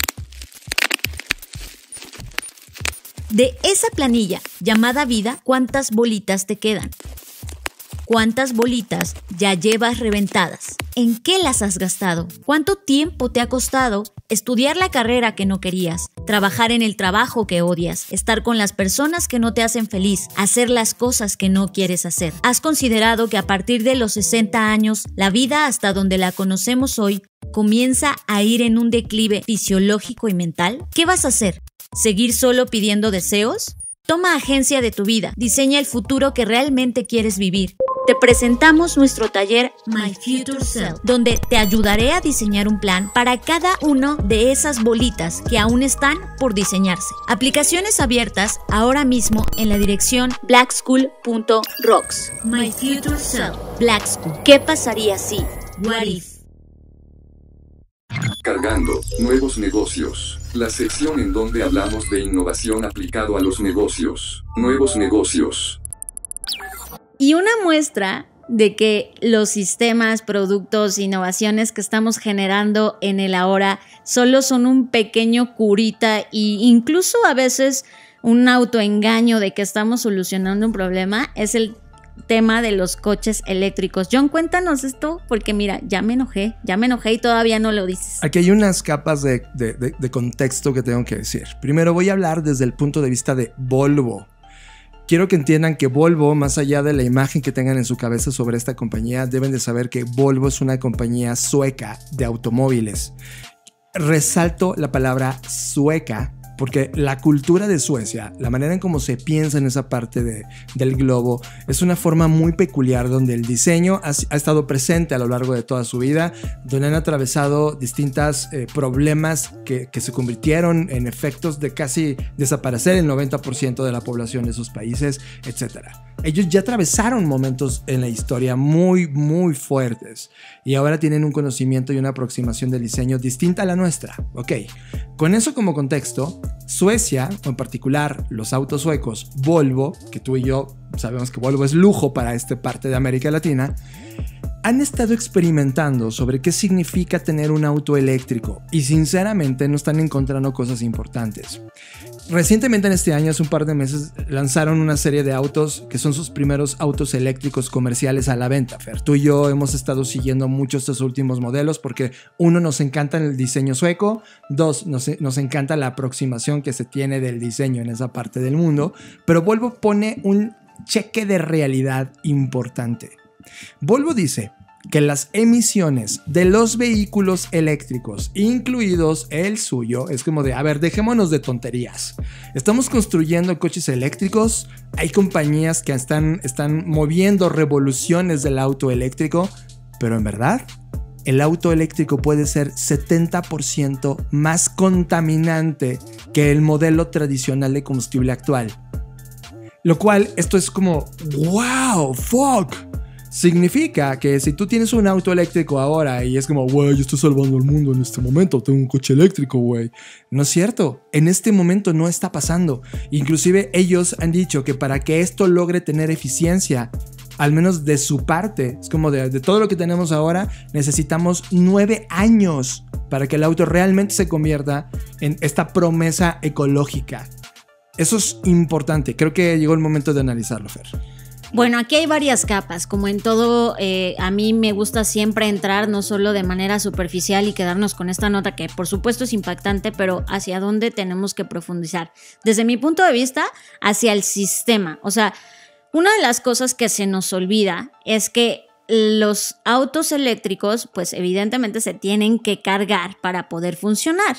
De esa planilla llamada vida, ¿cuántas bolitas te quedan? ¿Cuántas bolitas ya llevas reventadas? ¿En qué las has gastado? ¿Cuánto tiempo te ha costado estudiar la carrera que no querías, trabajar en el trabajo que odias, estar con las personas que no te hacen feliz, hacer las cosas que no quieres hacer? ¿Has considerado que a partir de los sesenta años, la vida hasta donde la conocemos hoy comienza a ir en un declive fisiológico y mental? ¿Qué vas a hacer? ¿Seguir solo pidiendo deseos? Toma agencia de tu vida, diseña el futuro que realmente quieres vivir. Te presentamos nuestro taller My Future Self, donde te ayudaré a diseñar un plan para cada uno de esas bolitas que aún están por diseñarse. Aplicaciones abiertas ahora mismo en la dirección black school punto rocks. My Future Self, Black School. ¿Qué pasaría si? What if? Cargando nuevos negocios. La sección en donde hablamos de innovación aplicado a los negocios. Nuevos negocios. Y una muestra de que los sistemas, productos, innovaciones que estamos generando en el ahora solo son un pequeño curita e incluso a veces un autoengaño de que estamos solucionando un problema es el tema de los coches eléctricos. John, cuéntanos esto porque mira, ya me enojé, ya me enojé y todavía no lo dices. Aquí hay unas capas de, de, de, de contexto que tengo que decir. Primero voy a hablar desde el punto de vista de Volvo. Quiero que entiendan que Volvo, más allá de la imagen que tengan en su cabeza sobre esta compañía, deben de saber que Volvo es una compañía sueca de automóviles. Resalto la palabra sueca porque la cultura de Suecia, la manera en cómo se piensa en esa parte de, del globo, es una forma muy peculiar donde el diseño ha, ha estado presente a lo largo de toda su vida, donde han atravesado distintos eh, problemas que, que se convirtieron en efectos de casi desaparecer el noventa por ciento de la población de esos países, etcétera. Ellos ya atravesaron momentos en la historia muy, muy fuertes y ahora tienen un conocimiento y una aproximación del diseño distinta a la nuestra. Ok, con eso como contexto, Suecia, o en particular los autos suecos, Volvo, que tú y yo sabemos que Volvo es lujo para esta parte de América Latina, han estado experimentando sobre qué significa tener un auto eléctrico y sinceramente no están encontrando cosas importantes. Recientemente en este año, hace un par de meses, lanzaron una serie de autos que son sus primeros autos eléctricos comerciales a la venta. Fer, tú y yo hemos estado siguiendo mucho estos últimos modelos porque uno, nos encanta el diseño sueco, dos, nos, nos encanta la aproximación que se tiene del diseño en esa parte del mundo, pero Volvo pone un cheque de realidad importante. Volvo dice que las emisiones de los vehículos eléctricos, incluidos el suyo, es como de, a ver, dejémonos de tonterías. Estamos construyendo coches eléctricos, hay compañías que están, están moviendo revoluciones del auto eléctrico, pero en verdad, el auto eléctrico puede ser setenta por ciento más contaminante que el modelo tradicional de combustible actual. Lo cual, esto es como, wow, fuck. Significa que si tú tienes un auto eléctrico ahora y es como, güey, yo estoy salvando el mundo en este momento, tengo un coche eléctrico, güey. No es cierto, en este momento no está pasando. Inclusive ellos han dicho que para que esto logre tener eficiencia, al menos de su parte, es como de, de todo lo que tenemos ahora, necesitamos nueve años para que el auto realmente se convierta en esta promesa ecológica. Eso es importante, creo que llegó el momento de analizarlo, Fer. Bueno, aquí hay varias capas, como en todo, eh, a mí me gusta siempre entrar no solo de manera superficial y quedarnos con esta nota que por supuesto es impactante, pero hacia dónde tenemos que profundizar. Desde mi punto de vista, hacia el sistema. O sea, una de las cosas que se nos olvida es que los autos eléctricos, pues evidentemente se tienen que cargar para poder funcionar.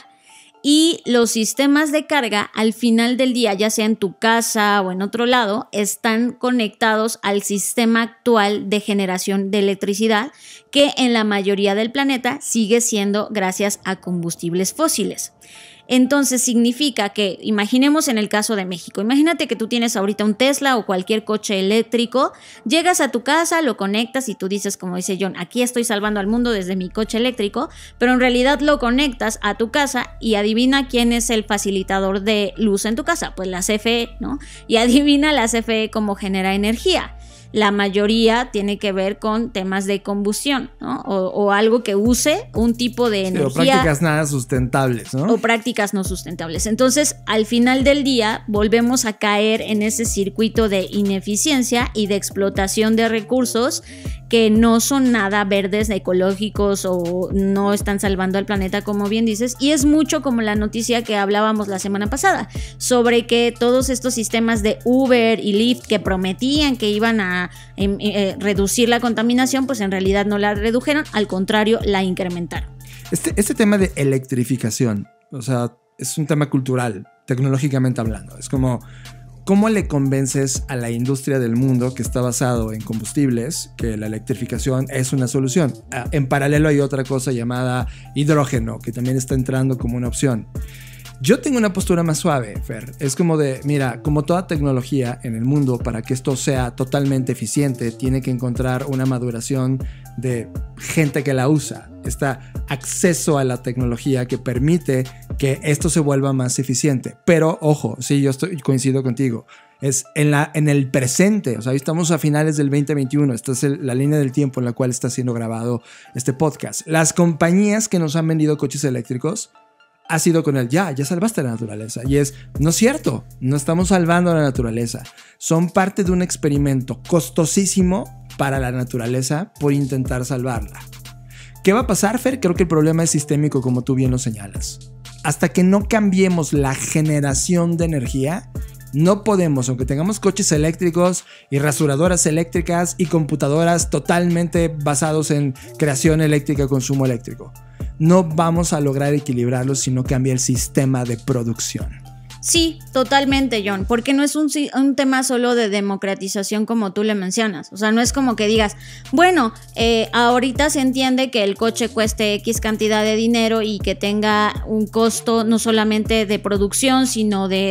Y los sistemas de carga al final del día, ya sea en tu casa o en otro lado, están conectados al sistema actual de generación de electricidad que en la mayoría del planeta sigue siendo gracias a combustibles fósiles. Entonces significa que, imaginemos en el caso de México, imagínate que tú tienes ahorita un Tesla o cualquier coche eléctrico, llegas a tu casa, lo conectas y tú dices, como dice John, aquí estoy salvando al mundo desde mi coche eléctrico, pero en realidad lo conectas a tu casa y adivina quién es el facilitador de luz en tu casa, pues la C F E, ¿no? Y adivina la C F E cómo genera energía. La mayoría tiene que ver con temas de combustión, ¿no? O, o algo que use un tipo de energía. Sí, o prácticas nada sustentables, ¿no? O prácticas no sustentables. Entonces, al final del día, volvemos a caer en ese circuito de ineficiencia y de explotación de recursos que no son nada verdes, ecológicos o no están salvando al planeta, como bien dices. Y es mucho como la noticia que hablábamos la semana pasada, sobre que todos estos sistemas de Uber y Lyft que prometían que iban a eh, eh, reducir la contaminación, pues en realidad no la redujeron, al contrario, la incrementaron. Este, este tema de electrificación, o sea, es un tema cultural, tecnológicamente hablando. Es como, ¿cómo le convences a la industria del mundo que está basado en combustibles que la electrificación es una solución? En paralelo hay otra cosa llamada hidrógeno, que también está entrando como una opción. Yo tengo una postura más suave, Fer. Es como de, mira, como toda tecnología en el mundo, para que esto sea totalmente eficiente, tiene que encontrar una maduración de gente que la usa. Este acceso a la tecnología que permite que esto se vuelva más eficiente. Pero, ojo, sí, yo estoy, coincido contigo. Es en, la, en el presente, o sea, estamos a finales del veinte veintiuno. Esta es el, la línea del tiempo en la cual está siendo grabado este podcast. Las compañías que nos han vendido coches eléctricos ha sido con el ya, ya salvaste a la naturaleza. Y es, no es cierto, no estamos salvando a la naturaleza. Son parte de un experimento costosísimo para la naturaleza por intentar salvarla. ¿Qué va a pasar, Fer? Creo que el problema es sistémico, como tú bien lo señalas. Hasta que no cambiemos la generación de energía, no podemos, aunque tengamos coches eléctricos y rasuradoras eléctricas y computadoras totalmente basados en creación eléctrica, consumo eléctrico, no vamos a lograr equilibrarlos si no cambia el sistema de producción. Sí, totalmente, John, porque no es un, un tema solo de democratización como tú le mencionas. O sea, no es como que digas, bueno, eh, ahorita se entiende que el coche cueste X cantidad de dinero y que tenga un costo no solamente de producción, sino de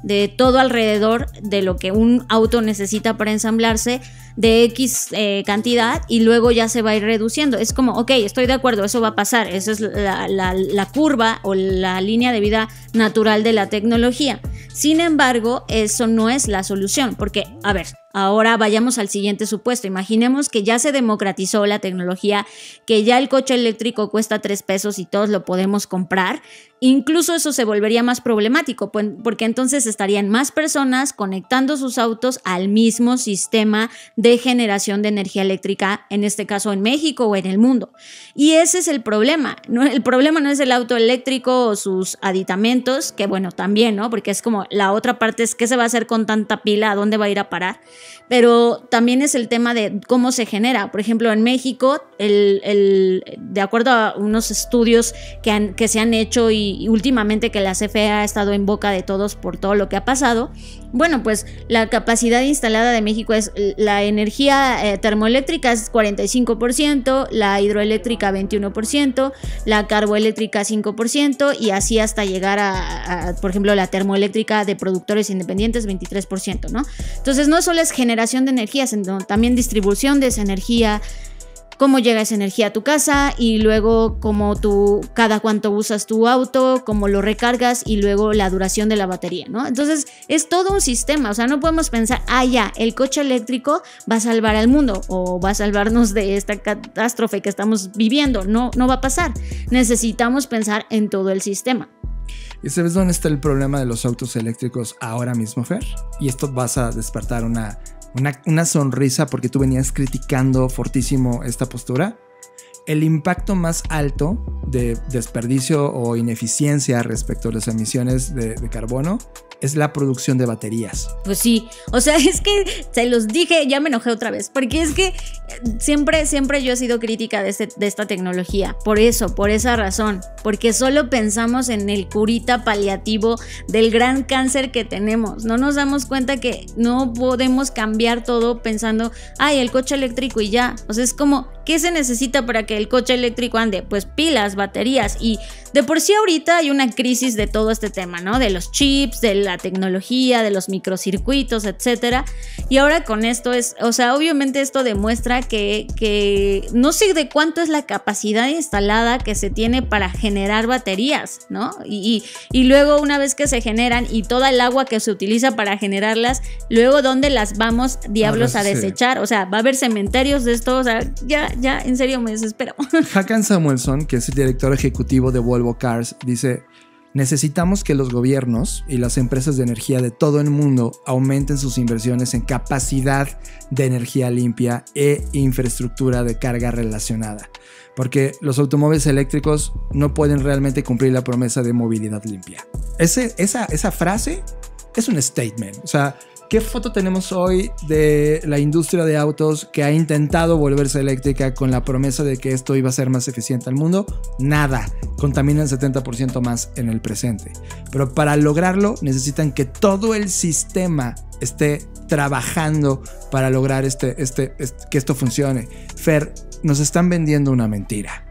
de todo alrededor de lo que un auto necesita para ensamblarse, de X eh, cantidad, y luego ya se va a ir reduciendo. Es como, ok, estoy de acuerdo, eso va a pasar, esa es la, la, la curva o la línea de vida natural de la tecnología. Sin embargo, eso no es la solución, porque, a ver, ahora vayamos al siguiente supuesto. Imaginemos que ya se democratizó la tecnología, que ya el coche eléctrico cuesta tres pesos y todos lo podemos comprar. Incluso eso se volvería más problemático, porque entonces estarían más personas conectando sus autos al mismo sistema de generación de energía eléctrica, en este caso en México o en el mundo. Y ese es el problema. No, el problema no es el auto eléctrico o sus aditamentos, que bueno, también, ¿no? Porque es como la otra parte es qué se va a hacer con tanta pila, a dónde va a ir a parar. Pero también es el tema de cómo se genera. Por ejemplo, en México, el, el, de acuerdo a unos estudios que, han, que se han hecho y, y últimamente que la C F E ha estado en boca de todos por todo lo que ha pasado, bueno, pues la capacidad instalada de México es la energía eh, termoeléctrica es cuarenta y cinco por ciento, la hidroeléctrica veintiuno por ciento, la carboeléctrica cinco por ciento y así hasta llegar a, a, por ejemplo, la termoeléctrica de productores independientes veintitrés por ciento, ¿no? Entonces no solo es generación de energía, sino también distribución de esa energía, cómo llega esa energía a tu casa y luego cómo tú, cada cuánto usas tu auto, cómo lo recargas y luego la duración de la batería, ¿no? Entonces es todo un sistema, o sea, no podemos pensar, ah, ya, el coche eléctrico va a salvar al mundo o va a salvarnos de esta catástrofe que estamos viviendo. No, no va a pasar. Necesitamos pensar en todo el sistema. ¿Y sabes dónde está el problema de los autos eléctricos ahora mismo, Fer? Y esto vas a despertar una... Una, una sonrisa porque tú venías criticando fortísimo esta postura. El impacto más alto de desperdicio o ineficiencia respecto a las emisiones de, de carbono es la producción de baterías. Pues sí, o sea, es que se los dije, ya me enojé otra vez, porque es que siempre, siempre yo he sido crítica de, este, de esta tecnología, por eso, por esa razón, porque solo pensamos en el curita paliativo del gran cáncer que tenemos, no nos damos cuenta que no podemos cambiar todo pensando, ay, el coche eléctrico y ya, o sea, es como, ¿qué se necesita para que el coche eléctrico ande? Pues pilas, baterías, y de por sí ahorita hay una crisis de todo este tema, ¿no? De los chips, de la tecnología, de los microcircuitos, etcétera. Y ahora con esto es, o sea, obviamente esto demuestra que, que no sé de cuánto es la capacidad instalada que se tiene para generar baterías, ¿no? Y, y, y luego una vez que se generan y toda el agua que se utiliza para generarlas, luego ¿dónde las vamos diablos a desechar? O sea, va a haber cementerios de esto, o sea, ya, ya, en serio me desespero. Håkan Samuelsson, que es el director ejecutivo de Volvo Cars, dice: necesitamos que los gobiernos y las empresas de energía de todo el mundo aumenten sus inversiones en capacidad de energía limpia e infraestructura de carga relacionada, porque los automóviles eléctricos no pueden realmente cumplir la promesa de movilidad limpia. Ese, esa, esa frase es un statement. O sea, ¿qué foto tenemos hoy de la industria de autos que ha intentado volverse eléctrica con la promesa de que esto iba a ser más eficiente al mundo? Nada. Contaminan setenta por ciento más en el presente. Pero para lograrlo necesitan que todo el sistema esté trabajando para lograr este, este, este, que esto funcione. Fer, nos están vendiendo una mentira.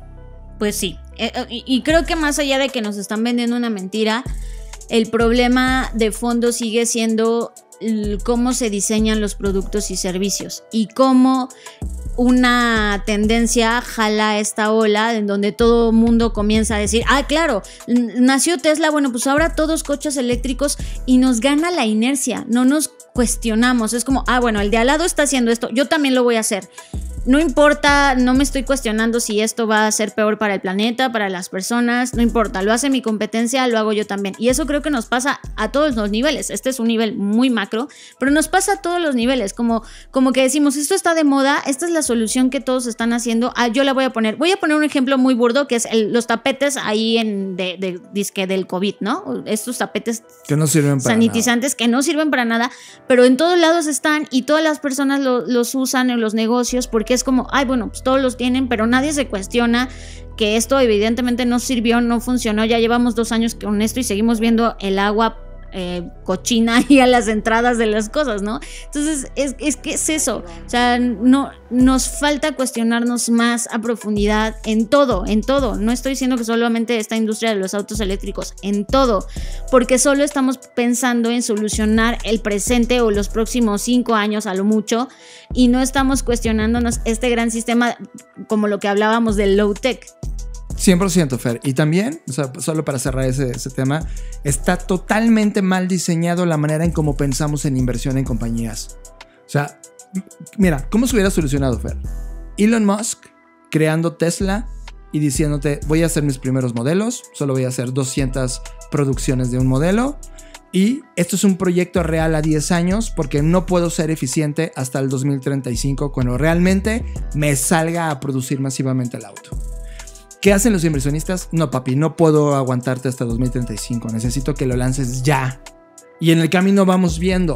Pues sí. Eh, y, y creo que más allá de que nos están vendiendo una mentira, el problema de fondo sigue siendo cómo se diseñan los productos y servicios y cómo una tendencia jala esta ola en donde todo el mundo comienza a decir, ah, claro, nació Tesla, bueno, pues ahora todos coches eléctricos, y nos gana la inercia, no nos cuestionamos, es como, ah, bueno, el de al lado está haciendo esto, yo también lo voy a hacer. No importa, no me estoy cuestionando si esto va a ser peor para el planeta, para las personas, no importa, lo hace mi competencia, lo hago yo también. Y eso creo que nos pasa a todos los niveles. Este es un nivel muy macro, pero nos pasa a todos los niveles, como, como que decimos, esto está de moda, esta es la solución que todos están haciendo, ah, yo la voy a poner. Voy a poner un ejemplo muy burdo, que es el, los tapetes ahí en, de, de, disque del COVID, ¿no? Estos tapetes que no sirven para sanitizantes nada. que no sirven para nada, pero en todos lados están y todas las personas lo, los usan en los negocios porque es como, ay, bueno, pues todos los tienen, pero nadie se cuestiona que esto evidentemente no sirvió, no funcionó. Ya llevamos dos años con esto y seguimos viendo el agua eh, cochina ahí a las entradas de las cosas, ¿no? Entonces, es, es que es eso. O sea, no, nos falta cuestionarnos más a profundidad en todo, en todo. No estoy diciendo que solamente esta industria de los autos eléctricos, en todo. Porque solo estamos pensando en solucionar el presente o los próximos cinco años a lo mucho y no estamos cuestionándonos este gran sistema como lo que hablábamos del low tech. cien por ciento, Fer. Y también, o sea, solo para cerrar ese, ese tema, está totalmente mal diseñado la manera en cómo pensamos en inversión en compañías. O sea, mira, ¿cómo se hubiera solucionado, Fer? Elon Musk creando Tesla y diciéndote, voy a hacer mis primeros modelos, solo voy a hacer doscientas producciones de un modelo y esto es un proyecto real a diez años porque no puedo ser eficiente hasta el dos mil treinta y cinco cuando realmente me salga a producir masivamente el auto. ¿Qué hacen los inversionistas? No, papi, no puedo aguantarte hasta dos mil treinta y cinco. Necesito que lo lances ya. Y en el camino vamos viendo.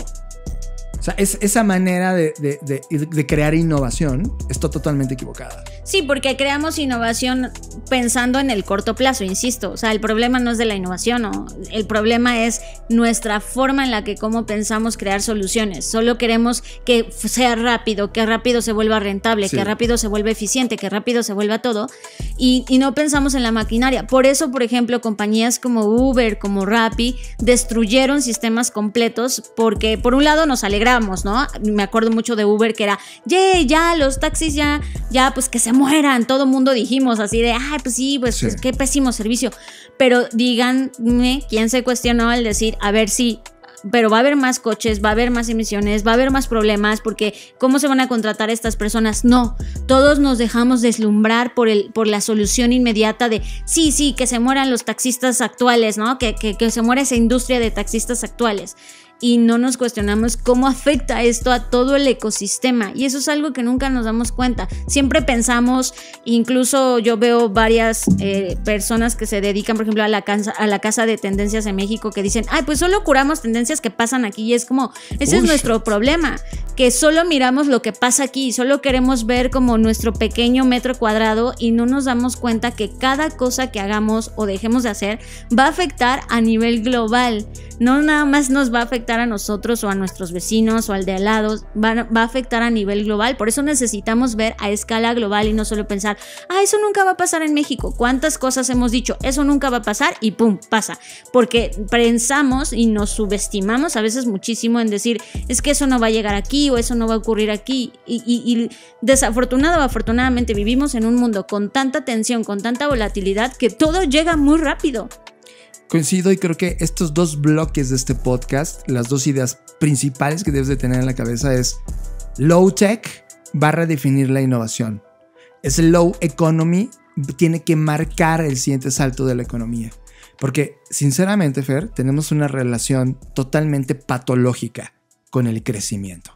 O sea, es, esa manera de, de, de, de crear innovación está totalmente equivocada. Sí, porque creamos innovación pensando en el corto plazo, insisto. O sea, el problema no es de la innovación, ¿no? El problema es nuestra forma en la que cómo pensamos crear soluciones. Solo queremos que sea rápido, que rápido se vuelva rentable, sí. que rápido se vuelva eficiente, que rápido se vuelva todo. Y, y no pensamos en la maquinaria. Por eso, por ejemplo, compañías como Uber, como Rappi, destruyeron sistemas completos porque, por un lado, nos alegramos, ¿no? Me acuerdo mucho de Uber que era, ¡yay! Ya, los taxis ya, ya, pues que se mueran. Todo mundo dijimos así de, ay, pues sí, pues, sí. pues qué pésimo servicio. Pero díganme quién se cuestionó al decir, a ver, sí, pero va a haber más coches, va a haber más emisiones, va a haber más problemas, porque ¿cómo se van a contratar a estas personas? No, todos nos dejamos deslumbrar por, el, por la solución inmediata de, sí, sí, que se mueran los taxistas actuales, ¿no? Que, que, que se muera esa industria de taxistas actuales. Y no nos cuestionamos cómo afecta esto a todo el ecosistema. Y eso es algo que nunca nos damos cuenta. Siempre pensamos, incluso yo veo varias eh, personas que se dedican, por ejemplo, a la, casa, a la casa de tendencias en México que dicen, ay, pues solo curamos tendencias que pasan aquí. Y es como, ese Uy. es nuestro problema, que solo miramos lo que pasa aquí, solo queremos ver como nuestro pequeño metro cuadrado y no nos damos cuenta que cada cosa que hagamos o dejemos de hacer va a afectar a nivel global. No nada más nos va a afectar a nosotros o a nuestros vecinos o al de al lado, va, va a afectar a nivel global. Por eso necesitamos ver a escala global y no solo pensar, ah, eso nunca va a pasar en México. ¿Cuántas cosas hemos dicho? Eso nunca va a pasar y pum, pasa. Porque pensamos y nos subestimamos a veces muchísimo en decir, es que eso no va a llegar aquí o eso no va a ocurrir aquí. Y, y, y desafortunado o afortunadamente vivimos en un mundo con tanta tensión, con tanta volatilidad, que todo llega muy rápido. Coincido y creo que estos dos bloques de este podcast, las dos ideas principales que debes de tener en la cabeza es low tech va a redefinir la innovación. Ese low economy tiene que marcar el siguiente salto de la economía. Porque sinceramente, Fer, tenemos una relación totalmente patológica con el crecimiento.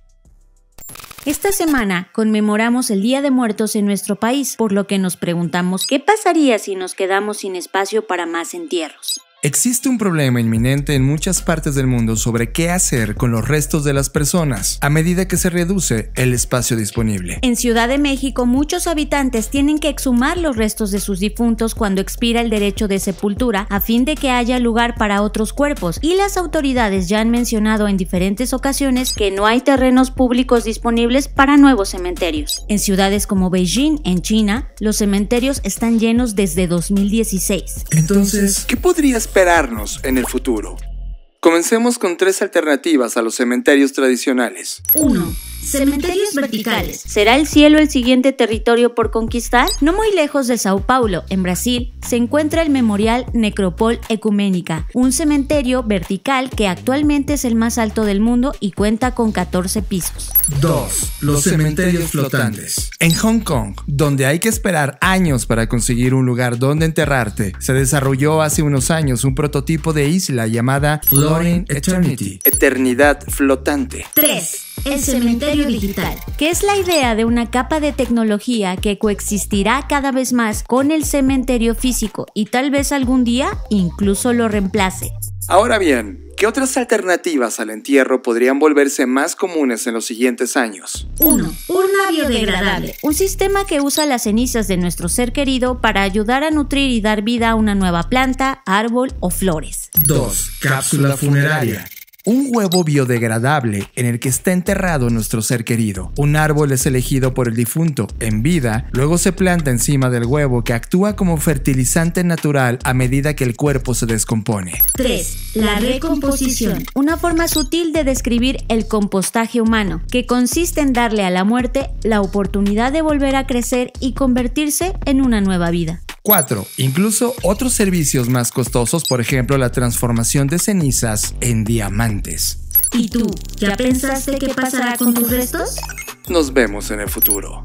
Esta semana conmemoramos el Día de Muertos en nuestro país, por lo que nos preguntamos ¿qué pasaría si nos quedamos sin espacio para más entierros? Existe un problema inminente en muchas partes del mundo sobre qué hacer con los restos de las personas a medida que se reduce el espacio disponible. En Ciudad de México, muchos habitantes tienen que exhumar los restos de sus difuntos cuando expira el derecho de sepultura a fin de que haya lugar para otros cuerpos, y las autoridades ya han mencionado en diferentes ocasiones que no hay terrenos públicos disponibles para nuevos cementerios. En ciudades como Beijing, en China, los cementerios están llenos desde dos mil dieciséis. Entonces, ¿qué podrías esperarnos en el futuro? Comencemos con tres alternativas a los cementerios tradicionales. uno. Cementerios verticales. ¿Será el cielo el siguiente territorio por conquistar? No muy lejos de Sao Paulo, en Brasil, se encuentra el Memorial Necropol Ecuménica, un cementerio vertical que actualmente es el más alto del mundo y cuenta con catorce pisos. dos. Los cementerios flotantes. En Hong Kong, donde hay que esperar años para conseguir un lugar donde enterrarte, se desarrolló hace unos años un prototipo de isla llamada Floating Eternity. Eternidad flotante. tres. El cementerio digital, que es la idea de una capa de tecnología que coexistirá cada vez más con el cementerio físico y tal vez algún día incluso lo reemplace. Ahora bien, ¿qué otras alternativas al entierro podrían volverse más comunes en los siguientes años? uno. Urna biodegradable. Un sistema que usa las cenizas de nuestro ser querido para ayudar a nutrir y dar vida a una nueva planta, árbol o flores. dos. Cápsula funeraria. Un huevo biodegradable en el que está enterrado nuestro ser querido. Un árbol es elegido por el difunto en vida, luego se planta encima del huevo que actúa como fertilizante natural a medida que el cuerpo se descompone. tres. La recomposición. Una forma sutil de describir el compostaje humano, que consiste en darle a la muerte la oportunidad de volver a crecer y convertirse en una nueva vida. cuatro. Incluso otros servicios más costosos, por ejemplo, la transformación de cenizas en diamantes. ¿Y tú, ya pensaste qué pasará con tus restos? Nos vemos en el futuro.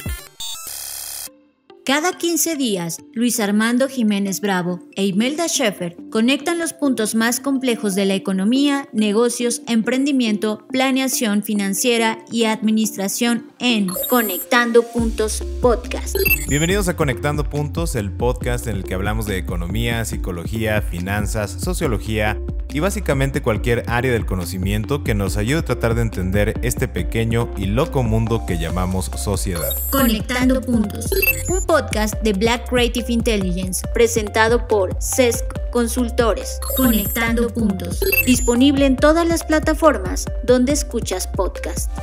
Cada quince días, Luis Armando Jiménez Bravo e Imelda Schaeffer conectan los puntos más complejos de la economía, negocios, emprendimiento, planeación financiera y administración en Conectando Puntos Podcast. Bienvenidos a Conectando Puntos, el podcast en el que hablamos de economía, psicología, finanzas, sociología y básicamente cualquier área del conocimiento que nos ayude a tratar de entender este pequeño y loco mundo que llamamos sociedad. Conectando Puntos, un podcast de Black Creative Intelligence presentado por C E S C Consultores. Conectando Puntos, disponible en todas las plataformas donde escuchas podcast.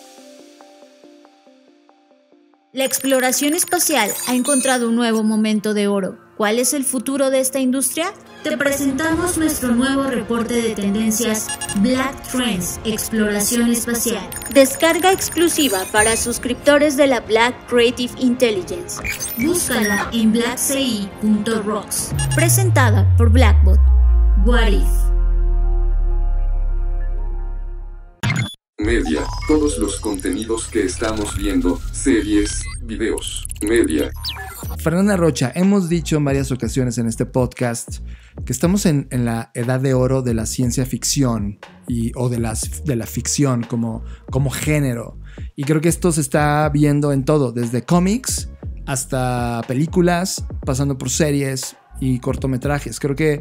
La exploración espacial ha encontrado un nuevo momento de oro. ¿Cuál es el futuro de esta industria? Te presentamos nuestro nuevo reporte de tendencias Black Trends Exploración Espacial. Descarga exclusiva para suscriptores de la Black Creative Intelligence. Búscala en black c i punto rocks. Presentada por Blackbot. What If? Media, todos los contenidos que estamos viendo, series, videos, media. Fernanda Rocha, hemos dicho en varias ocasiones en este podcast que estamos en, en la edad de oro de la ciencia ficción y, o de, las, de la ficción como, como género. Y creo que esto se está viendo en todo, desde cómics hasta películas, pasando por series y cortometrajes. Creo que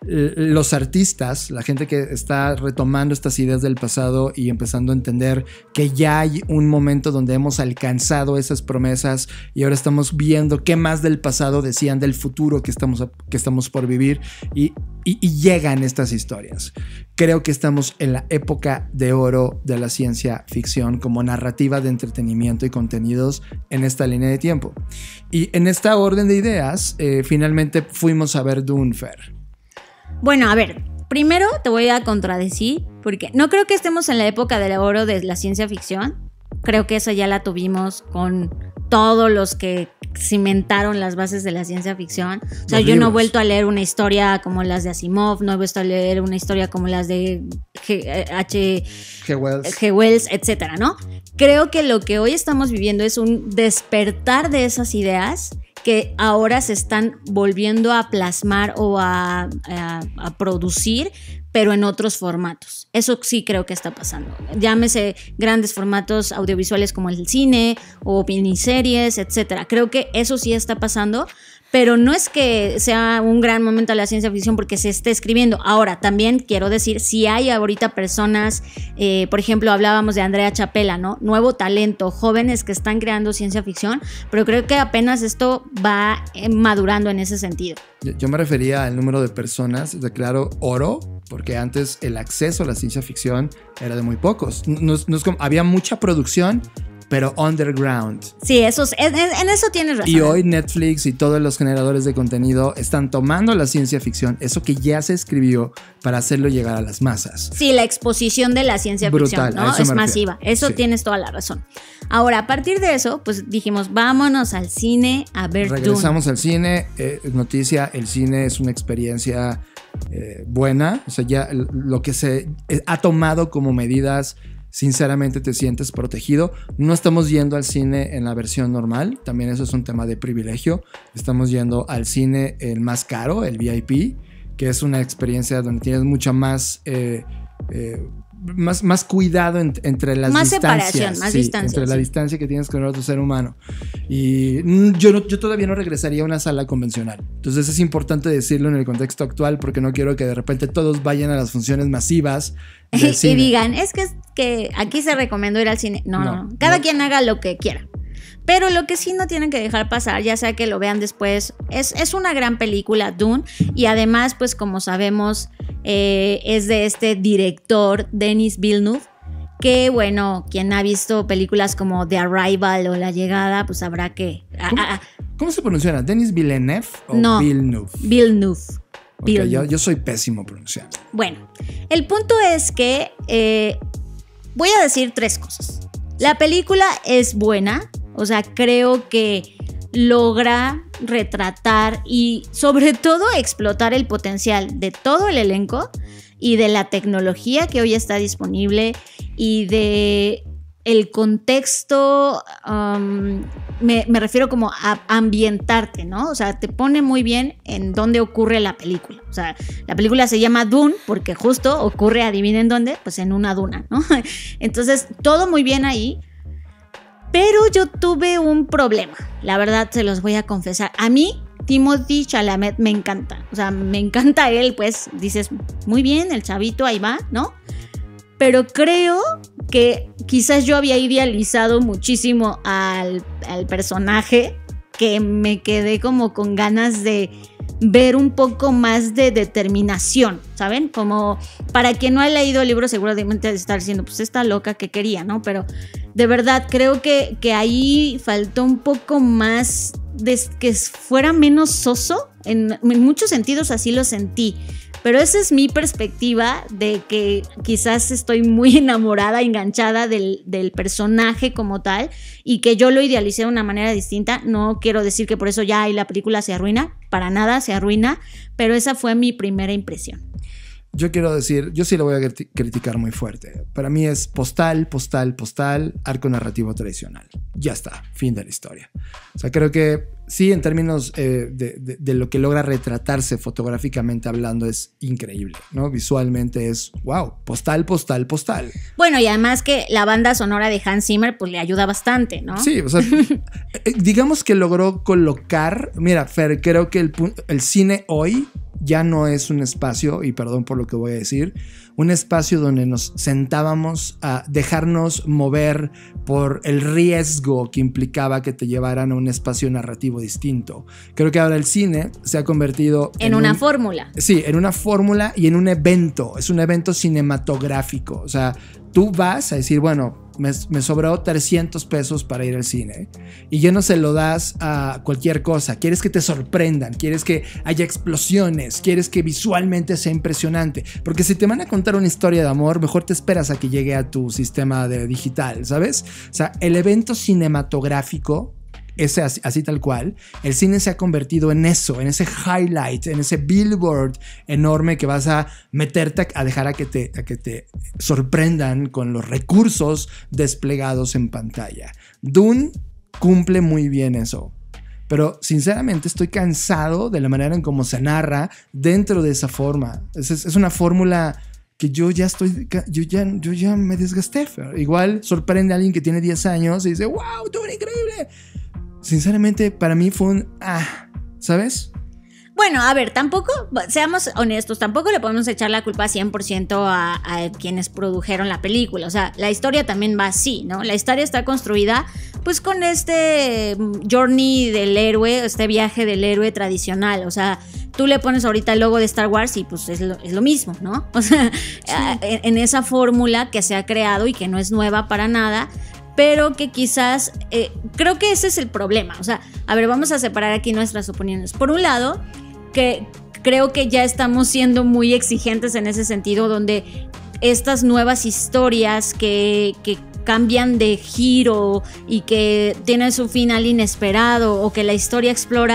los artistas, la gente que está retomando estas ideas del pasado y empezando a entender que ya hay un momento donde hemos alcanzado esas promesas y ahora estamos viendo qué más del pasado decían del futuro que estamos, que estamos por vivir y, y, y llegan estas historias. Creo que estamos en la época de oro de la ciencia ficción como narrativa de entretenimiento y contenidos en esta línea de tiempo. Y en esta orden de ideas, eh, finalmente fuimos a ver Dune, Fer. Bueno, a ver, primero te voy a contradecir, porque no creo que estemos en la época del oro de la ciencia ficción. Creo que esa ya la tuvimos con todos los que cimentaron las bases de la ciencia ficción. O sea, los yo libros. no he vuelto a leer una historia como las de Asimov, no he vuelto a leer una historia como las de G- H. G. Wells. G. Wells, etcétera, ¿no? Creo que lo que hoy estamos viviendo es un despertar de esas ideas que ahora se están volviendo a plasmar o a, a, a producir, pero en otros formatos. Eso sí creo que está pasando. Llámese grandes formatos audiovisuales como el cine o miniseries, etcétera. Creo que eso sí está pasando, pero no es que sea un gran momento de la ciencia ficción porque se esté escribiendo. Ahora, también quiero decir, si hay ahorita personas, eh, por ejemplo, hablábamos de Andrea Chapela, ¿no? Nuevo talento, jóvenes que están creando ciencia ficción, pero creo que apenas esto va eh, madurando en ese sentido. Yo, yo me refería al número de personas, declaro oro, porque antes el acceso a la ciencia ficción era de muy pocos. No, no es como, había mucha producción, pero underground. Sí, eso es, en, en eso tienes razón. Y hoy Netflix y todos los generadores de contenido están tomando la ciencia ficción, eso que ya se escribió, para hacerlo llegar a las masas. Sí, la exposición de la ciencia Brutal, ficción, a ¿no? eso Es me masiva. refiero. Eso Sí. tienes toda la razón. Ahora, a partir de eso, pues dijimos, vámonos al cine a ver Dune. Regresamos al cine. Eh, noticia, el cine es una experiencia eh, buena. O sea, ya lo que se eh, ha tomado como medidas, sinceramente te sientes protegido. No estamos yendo al cine en la versión normal, también eso es un tema de privilegio. Estamos yendo al cine el más caro, el V I P, que es una experiencia donde tienes mucha más eh, eh, más, más cuidado en, entre las más distancias. Separación, más sí, distancia. Entre sí. la distancia que tienes con el otro ser humano. Y yo, no, yo todavía no regresaría a una sala convencional. Entonces es importante decirlo en el contexto actual porque no quiero que de repente todos vayan a las funciones masivas del y cine. digan, es que, es que aquí se recomendó ir al cine. No, no, no. Cada no. quien haga lo que quiera. Pero lo que sí no tienen que dejar pasar, ya sea que lo vean después, es, es una gran película, Dune, y además, pues como sabemos, eh, es de este director, Denis Villeneuve, que bueno, quien ha visto películas como The Arrival o La Llegada, pues sabrá que... ¿Cómo, ah, ah, ¿Cómo se pronuncia? ¿Denis Villeneuve o no, Villeneuve? Villeneuve. Okay, Villeneuve. yo, yo soy pésimo pronunciando. Bueno, el punto es que eh, voy a decir tres cosas. La película es buena, o sea, creo que logra retratar y sobre todo explotar el potencial de todo el elenco y de la tecnología que hoy está disponible y de el contexto, um, me, me refiero como a ambientarte, ¿no? O sea, te pone muy bien en dónde ocurre la película. O sea, la película se llama Dune porque justo ocurre, adivinen dónde, pues en una duna, ¿no? Entonces, todo muy bien ahí. Pero yo tuve un problema, la verdad se los voy a confesar. A mí, Timothée Chalamet me encanta. O sea, me encanta él, pues dices, muy bien, el chavito ahí va, ¿no? Pero creo que quizás yo había idealizado muchísimo al, al personaje, que me quedé como con ganas de ver un poco más de determinación, ¿saben? Como para quien no ha leído el libro seguramente está diciendo, pues esta loca que quería, ¿no? Pero de verdad creo que, que ahí faltó un poco más de que fuera menos soso, en, en muchos sentidos así lo sentí. Pero esa es mi perspectiva de que quizás estoy muy enamorada, enganchada del, del personaje como tal y que yo lo idealicé de una manera distinta. No quiero decir que por eso ya ahí la película se arruina, para nada se arruina, pero esa fue mi primera impresión. Yo quiero decir, yo sí lo voy a crit- criticar muy fuerte. Para mí es postal, postal, postal, arco narrativo tradicional. Ya está, fin de la historia. O sea, creo que sí, en términos eh, de, de, de lo que logra retratarse fotográficamente hablando es increíble, ¿no? Visualmente es, wow, postal, postal, postal. Bueno, y además que la banda sonora de Hans Zimmer pues le ayuda bastante, ¿no? Sí, o sea, digamos que logró colocar, mira, Fer, creo que el, el cine hoy ya no es un espacio, y perdón por lo que voy a decir, un espacio donde nos sentábamos a dejarnos mover por el riesgo que implicaba que te llevaran a un espacio narrativo distinto. Creo que ahora el cine se ha convertido en, en una un, fórmula. Sí, en una fórmula y en un evento. Es un evento cinematográfico. O sea, tú vas a decir, bueno, me, me sobró trescientos pesos para ir al cine y ya no se lo das a cualquier cosa. Quieres que te sorprendan, quieres que haya explosiones, quieres que visualmente sea impresionante. Porque si te van a contar una historia de amor, mejor te esperas a que llegue a tu sistema de digital, ¿sabes? O sea, el evento cinematográfico, ese así, así tal cual, el cine se ha convertido en eso, en ese highlight, en ese billboard enorme que vas a meterte a dejar a que te, a que te sorprendan con los recursos desplegados en pantalla. Dune cumple muy bien eso. Pero sinceramente estoy cansado de la manera en cómo se narra dentro de esa forma. Es, es, es una fórmula que yo ya estoy, yo ya, yo ya me desgasté. Igual sorprende a alguien que tiene diez años y dice, wow, Dune, increíble. Sinceramente, para mí fue un ah, ¿sabes? Bueno, a ver, tampoco, seamos honestos, tampoco le podemos echar la culpa cien por ciento a, a quienes produjeron la película. O sea, la historia también va así, ¿no? La historia está construida pues con este journey del héroe, este viaje del héroe tradicional. O sea, tú le pones ahorita el logo de Star Wars y pues es lo, es lo mismo, ¿no? O sea, sí. en, en esa fórmula que se ha creado y que no es nueva para nada, pero que quizás, eh, creo que ese es el problema. O sea, a ver, vamos a separar aquí nuestras opiniones. Por un lado, que creo que ya estamos siendo muy exigentes en ese sentido, donde estas nuevas historias que, que cambian de giro y que tienen su final inesperado o que la historia explora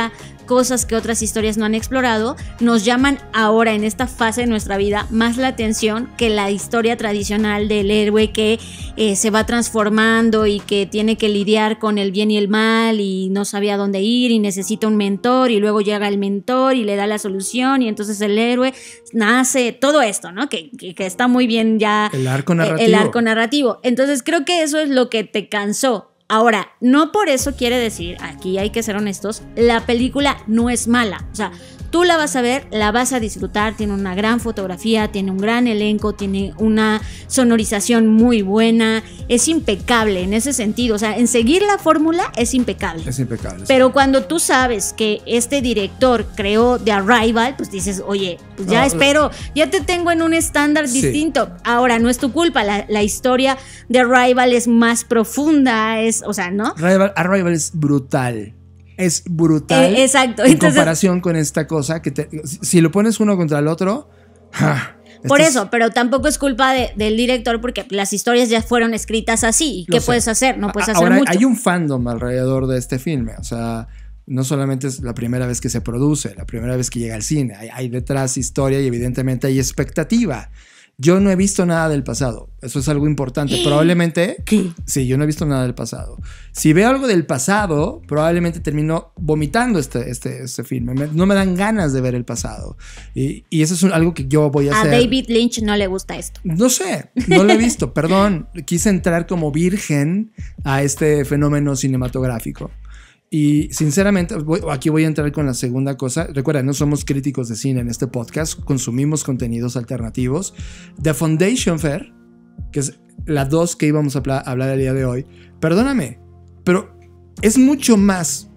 cosas que otras historias no han explorado, nos llaman ahora en esta fase de nuestra vida más la atención que la historia tradicional del héroe que eh, se va transformando y que tiene que lidiar con el bien y el mal y no sabe a dónde ir y necesita un mentor y luego llega el mentor y le da la solución y entonces el héroe nace, todo esto, ¿no? Que, que, que está muy bien ya. El arco narrativo. El arco narrativo. Entonces creo que eso es lo que te cansó. Ahora, no por eso quiere decir, aquí hay que ser honestos, la película no es mala. O sea, tú la vas a ver, la vas a disfrutar, tiene una gran fotografía, tiene un gran elenco, tiene una sonorización muy buena, es impecable en ese sentido. O sea, en seguir la fórmula es impecable. Es impecable. Pero cuando tú sabes que este director creó The Arrival, pues dices, oye, pues ya no, espero, ya te tengo en un estándar sí. distinto. Ahora, no es tu culpa, la, la historia de Arrival es más profunda, es, o sea, ¿no? Arrival, Arrival es brutal. Es brutal. Eh, exacto. En Entonces, comparación con esta cosa que te, si lo pones uno contra el otro. ¡ja! Por eso, es, pero tampoco es culpa de, del director porque las historias ya fueron escritas así. ¿Qué sé. puedes hacer? No puedes hacer Ahora, mucho. Hay un fandom alrededor de este filme. O sea, no solamente es la primera vez que se produce, la primera vez que llega al cine. Hay, hay detrás historia y evidentemente hay expectativa. Yo no he visto nada del pasado. Eso es algo importante. Probablemente... ¿Qué? Sí, yo no he visto nada del pasado. Si veo algo del pasado, probablemente termino vomitando este, este, este filme. Me, no me dan ganas de ver el pasado. Y, y eso es un, algo que yo voy a, a hacer. A David Lynch no le gusta esto. No sé, no lo he visto. Perdón, quise entrar como virgen a este fenómeno cinematográfico. Y sinceramente, voy, aquí voy a entrar con la segunda cosa. Recuerda, no somos críticos de cine en este podcast, consumimos contenidos alternativos. The Foundation Fair, que es la dos que íbamos a hablar, hablar el día de hoy, perdóname, pero es mucho más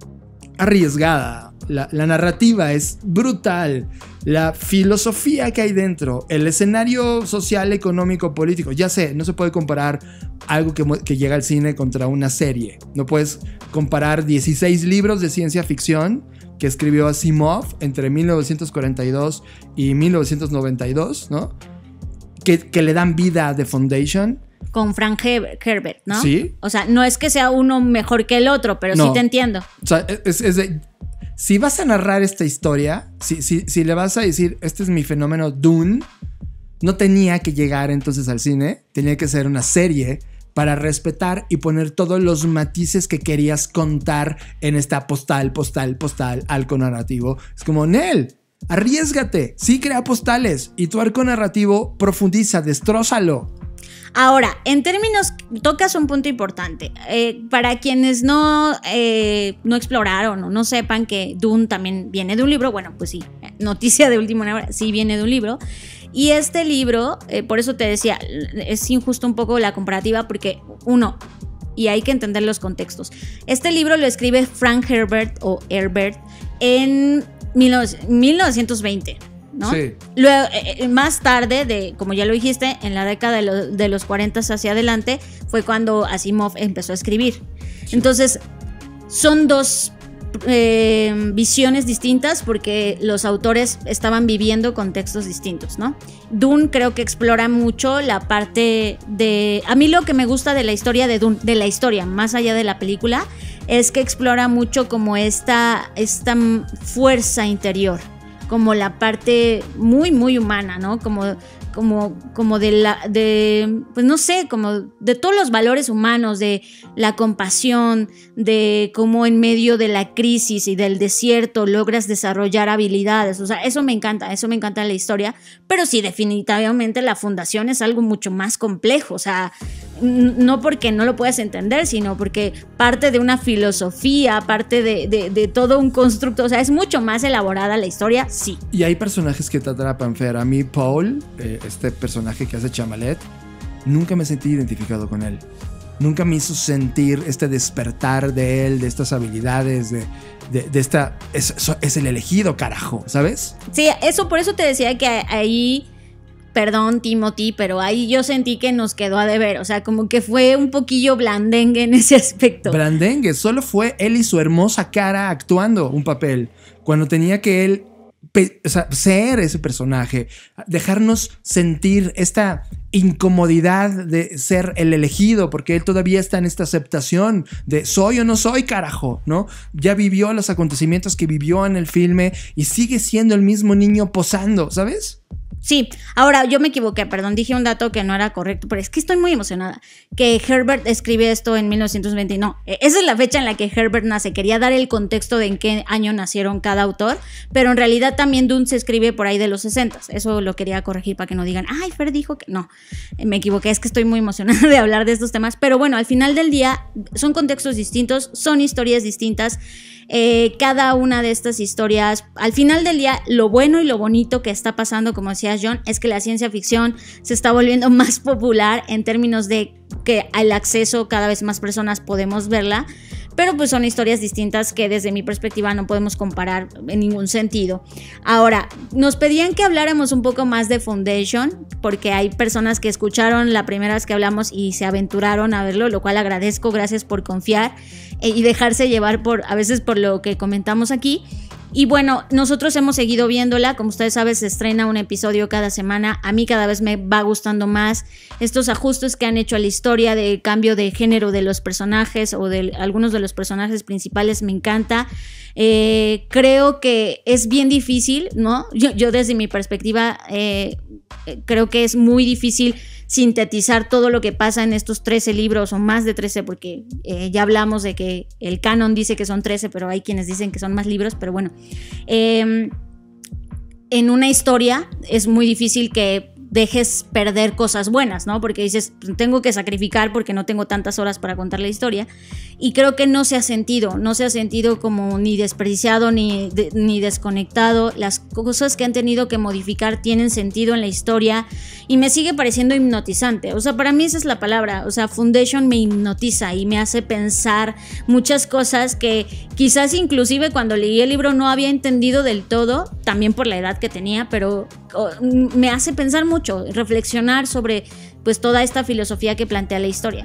arriesgada. La, la narrativa es brutal. La filosofía que hay dentro, el escenario social, económico, político. Ya sé, no se puede comparar algo que, que llega al cine contra una serie. No puedes comparar dieciséis libros de ciencia ficción que escribió Asimov entre mil novecientos cuarenta y dos y mil novecientos noventa y dos, ¿no? Que, que le dan vida a The Foundation. Con Frank Herbert, ¿no? Sí. O sea, no es que sea uno mejor que el otro, pero no. sí te entiendo. O sea, es, es de... Si vas a narrar esta historia, si, si, si le vas a decir, este es mi fenómeno Dune, no tenía que llegar entonces al cine, tenía que ser una serie para respetar y poner todos los matices que querías contar en esta postal, postal, postal, arco narrativo. Es como, Nel, arriésgate, sí crea postales y tu arco narrativo profundiza, destrózalo. Ahora, en términos, tocas un punto importante. Eh, para quienes no, eh, no exploraron o no sepan que Dune también viene de un libro, bueno, pues sí, noticia de última hora, sí viene de un libro. Y este libro, eh, por eso te decía, es injusto un poco la comparativa porque, uno, y hay que entender los contextos. Este libro lo escribe Frank Herbert o Herbert en mil novecientos veinte. ¿no? Sí. Luego, eh, más tarde, de, como ya lo dijiste, en la década de, lo, de los cuarenta hacia adelante, fue cuando Asimov empezó a escribir. Sí. Entonces, son dos eh, visiones distintas porque los autores estaban viviendo contextos distintos, ¿no? Dune creo que explora mucho la parte de... A mí lo que me gusta de la historia de Dune, de la historia, más allá de la película, es que explora mucho como esta, esta fuerza interior, como la parte muy, muy humana, ¿no? Como, como, como de la, de, pues no sé, como de todos los valores humanos, de la compasión, de cómo en medio de la crisis y del desierto logras desarrollar habilidades. O sea, eso me encanta, eso me encanta la historia, pero sí, definitivamente la fundación es algo mucho más complejo, o sea, no porque no lo puedas entender, sino porque parte de una filosofía, parte de, de, de todo un constructo, o sea, es mucho más elaborada la historia, sí. Y hay personajes que te atrapan, Fer. A mí, Paul, eh, este personaje que hace Chamalet, nunca me sentí identificado con él. Nunca me hizo sentir este despertar de él, de estas habilidades, de, de, de esta... Es, es el elegido, carajo, ¿sabes? Sí, eso, por eso te decía que ahí... Perdón, Timothy, pero ahí yo sentí que nos quedó a deber. O sea, como que fue un poquillo blandengue en ese aspecto. Blandengue, solo fue él y su hermosa cara actuando un papel. Cuando tenía que él pe- o sea, ser ese personaje, dejarnos sentir esta incomodidad de ser el elegido, porque él todavía está en esta aceptación de soy o no soy, carajo, ¿no? Ya vivió los acontecimientos que vivió en el filme y sigue siendo el mismo niño posando, ¿sabes? Sí, ahora yo me equivoqué, perdón, dije un dato que no era correcto, pero es que estoy muy emocionada. Que Herbert escribe esto en mil novecientos veinte, no, esa es la fecha en la que Herbert nace. Quería dar el contexto de en qué año nacieron cada autor, pero en realidad también Dune se escribe por ahí de los sesentas. Eso lo quería corregir para que no digan, ay, Fer dijo que no. Me equivoqué, es que estoy muy emocionada de hablar de estos temas, pero bueno, al final del día son contextos distintos, son historias distintas. Eh, cada una de estas historias, al final del día, lo bueno y lo bonito que está pasando, como decía John, es que la ciencia ficción se está volviendo más popular en términos de que al acceso cada vez más personas podemos verla, pero pues son historias distintas que desde mi perspectiva no podemos comparar en ningún sentido. Ahora, nos pedían que habláramos un poco más de Foundation, porque hay personas que escucharon la primera vez que hablamos y se aventuraron a verlo, lo cual agradezco, gracias por confiar eh, y dejarse llevar por a veces por lo que comentamos aquí. Y bueno, nosotros hemos seguido viéndola, como ustedes saben, se estrena un episodio cada semana. A mí cada vez me va gustando más estos ajustes que han hecho a la historia de cambio de género de los personajes o de algunos de los personajes principales, me encanta. Eh, creo que es bien difícil, ¿no? Yo, yo desde mi perspectiva eh, creo que es muy difícil sintetizar todo lo que pasa en estos trece libros o más de trece, porque eh, ya hablamos de que el canon dice que son trece, pero hay quienes dicen que son más libros, pero bueno, eh, en una historia es muy difícil que dejes perder cosas buenas, ¿no? Porque dices, tengo que sacrificar porque no tengo tantas horas para contar la historia, y creo que no se ha sentido, no se ha sentido como ni desperdiciado ni, de, ni desconectado. Las cosas que han tenido que modificar tienen sentido en la historia y me sigue pareciendo hipnotizante. O sea, para mí esa es la palabra. O sea, Foundation me hipnotiza y me hace pensar muchas cosas que quizás inclusive cuando leí el libro no había entendido del todo, también por la edad que tenía, pero oh, me hace pensar mucho, reflexionar sobre pues toda esta filosofía que plantea la historia.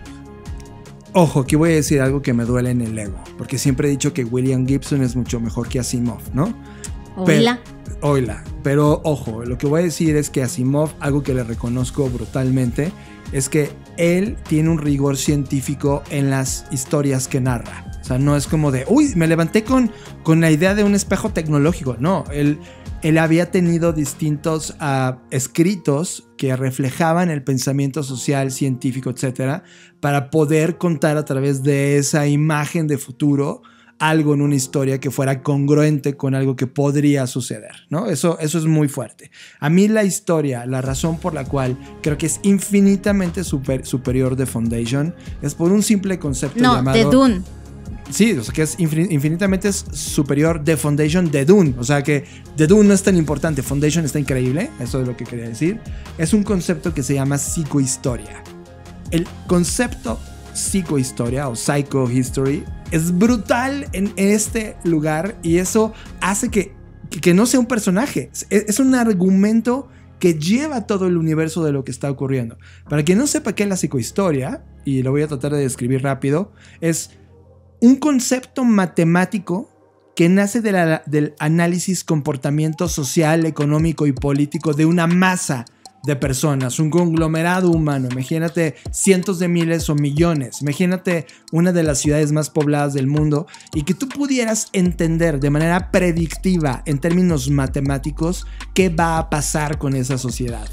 Ojo, aquí voy a decir algo que me duele en el ego, porque siempre he dicho que William Gibson es mucho mejor que Asimov, ¿no? Oila. Pero, oila, pero ojo, lo que voy a decir es que Asimov, algo que le reconozco brutalmente, es que él tiene un rigor científico en las historias que narra. O sea, no es como de, uy, me levanté con, con la idea de un espejo tecnológico. No, él... Él había tenido distintos uh, escritos que reflejaban el pensamiento social, científico, etcétera, para poder contar a través de esa imagen de futuro algo en una historia que fuera congruente con algo que podría suceder, ¿no? Eso, eso es muy fuerte. A mí la historia, la razón por la cual creo que es infinitamente super, superior de Foundation es por un simple concepto no, llamado... No, de Dune. Sí, o sea que es infinitamente superior de Foundation de Dune. O sea que de Dune no es tan importante, Foundation está increíble, eso es lo que quería decir. Es un concepto que se llama psicohistoria. El concepto psicohistoria o psychohistory es brutal en este lugar y eso hace que, que no sea un personaje, es, es un argumento que lleva todo el universo de lo que está ocurriendo. Para quien no sepa qué es la psicohistoria, y lo voy a tratar de describir rápido, es un concepto matemático que nace de la, del análisis comportamiento social, económico y político de una masa de personas, un conglomerado humano. Imagínate cientos de miles o millones. Imagínate una de las ciudades más pobladas del mundo y que tú pudieras entender de manera predictiva, en términos matemáticos, qué va a pasar con esa sociedad.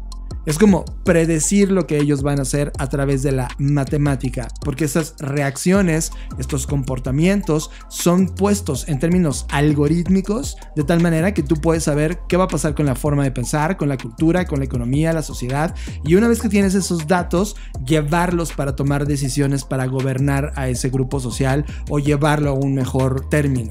Es como predecir lo que ellos van a hacer a través de la matemática, porque esas reacciones, estos comportamientos son puestos en términos algorítmicos de tal manera que tú puedes saber qué va a pasar con la forma de pensar, con la cultura, con la economía, la sociedad, y una vez que tienes esos datos, llevarlos para tomar decisiones para gobernar a ese grupo social o llevarlo a un mejor término.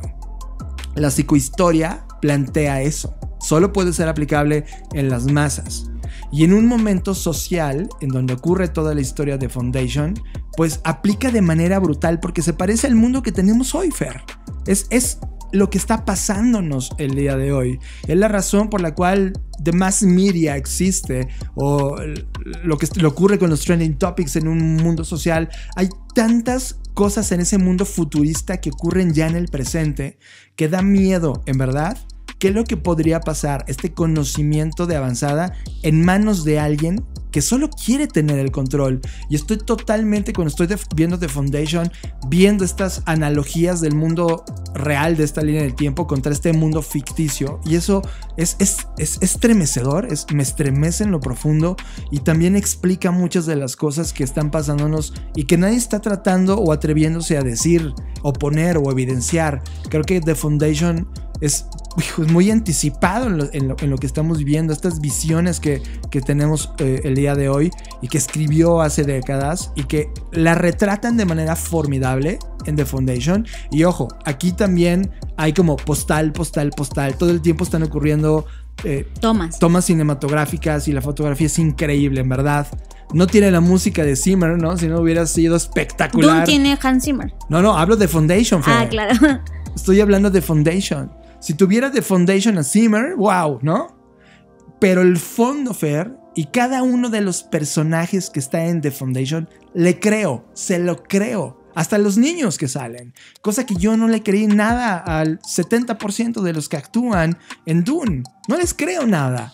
La psicohistoria plantea eso. Solo puede ser aplicable en las masas. Y en un momento social, en donde ocurre toda la historia de Foundation, pues aplica de manera brutal porque se parece al mundo que tenemos hoy, Fer. Es, es lo que está pasándonos el día de hoy. Es la razón por la cual The Mass Media existe, o lo que lo ocurre con los trending topics en un mundo social. Hay tantas cosas en ese mundo futurista que ocurren ya en el presente que da miedo, en verdad, qué es lo que podría pasar, este conocimiento de avanzada en manos de alguien que solo quiere tener el control. Y estoy totalmente, cuando estoy de, viendo The Foundation, viendo estas analogías del mundo real de esta línea del tiempo contra este mundo ficticio. Y eso es, es, es estremecedor, es, me estremece en lo profundo y también explica muchas de las cosas que están pasándonos y que nadie está tratando o atreviéndose a decir, o poner o evidenciar. Creo que The Foundation es, es muy anticipado en lo, en, lo, en lo que estamos viviendo, estas visiones que, que tenemos eh, el día de hoy y que escribió hace décadas y que la retratan de manera formidable en The Foundation. Y ojo, aquí también hay como postal, postal, postal, todo el tiempo están ocurriendo eh, tomas. tomas cinematográficas y la fotografía es increíble, en verdad. No tiene la música de Zimmer, ¿no? Si no hubiera sido espectacular. ¿Dune tiene Hans Zimmer? No, no, hablo de Foundation, Fer. Ah, claro. Estoy hablando de Foundation. Si tuviera The Foundation a Zimmer, wow, ¿no? Pero el fondo, Fer, y cada uno de los personajes que está en The Foundation, le creo, se lo creo. Hasta los niños que salen. Cosa que yo no le creí nada al setenta por ciento de los que actúan en Dune. No les creo nada.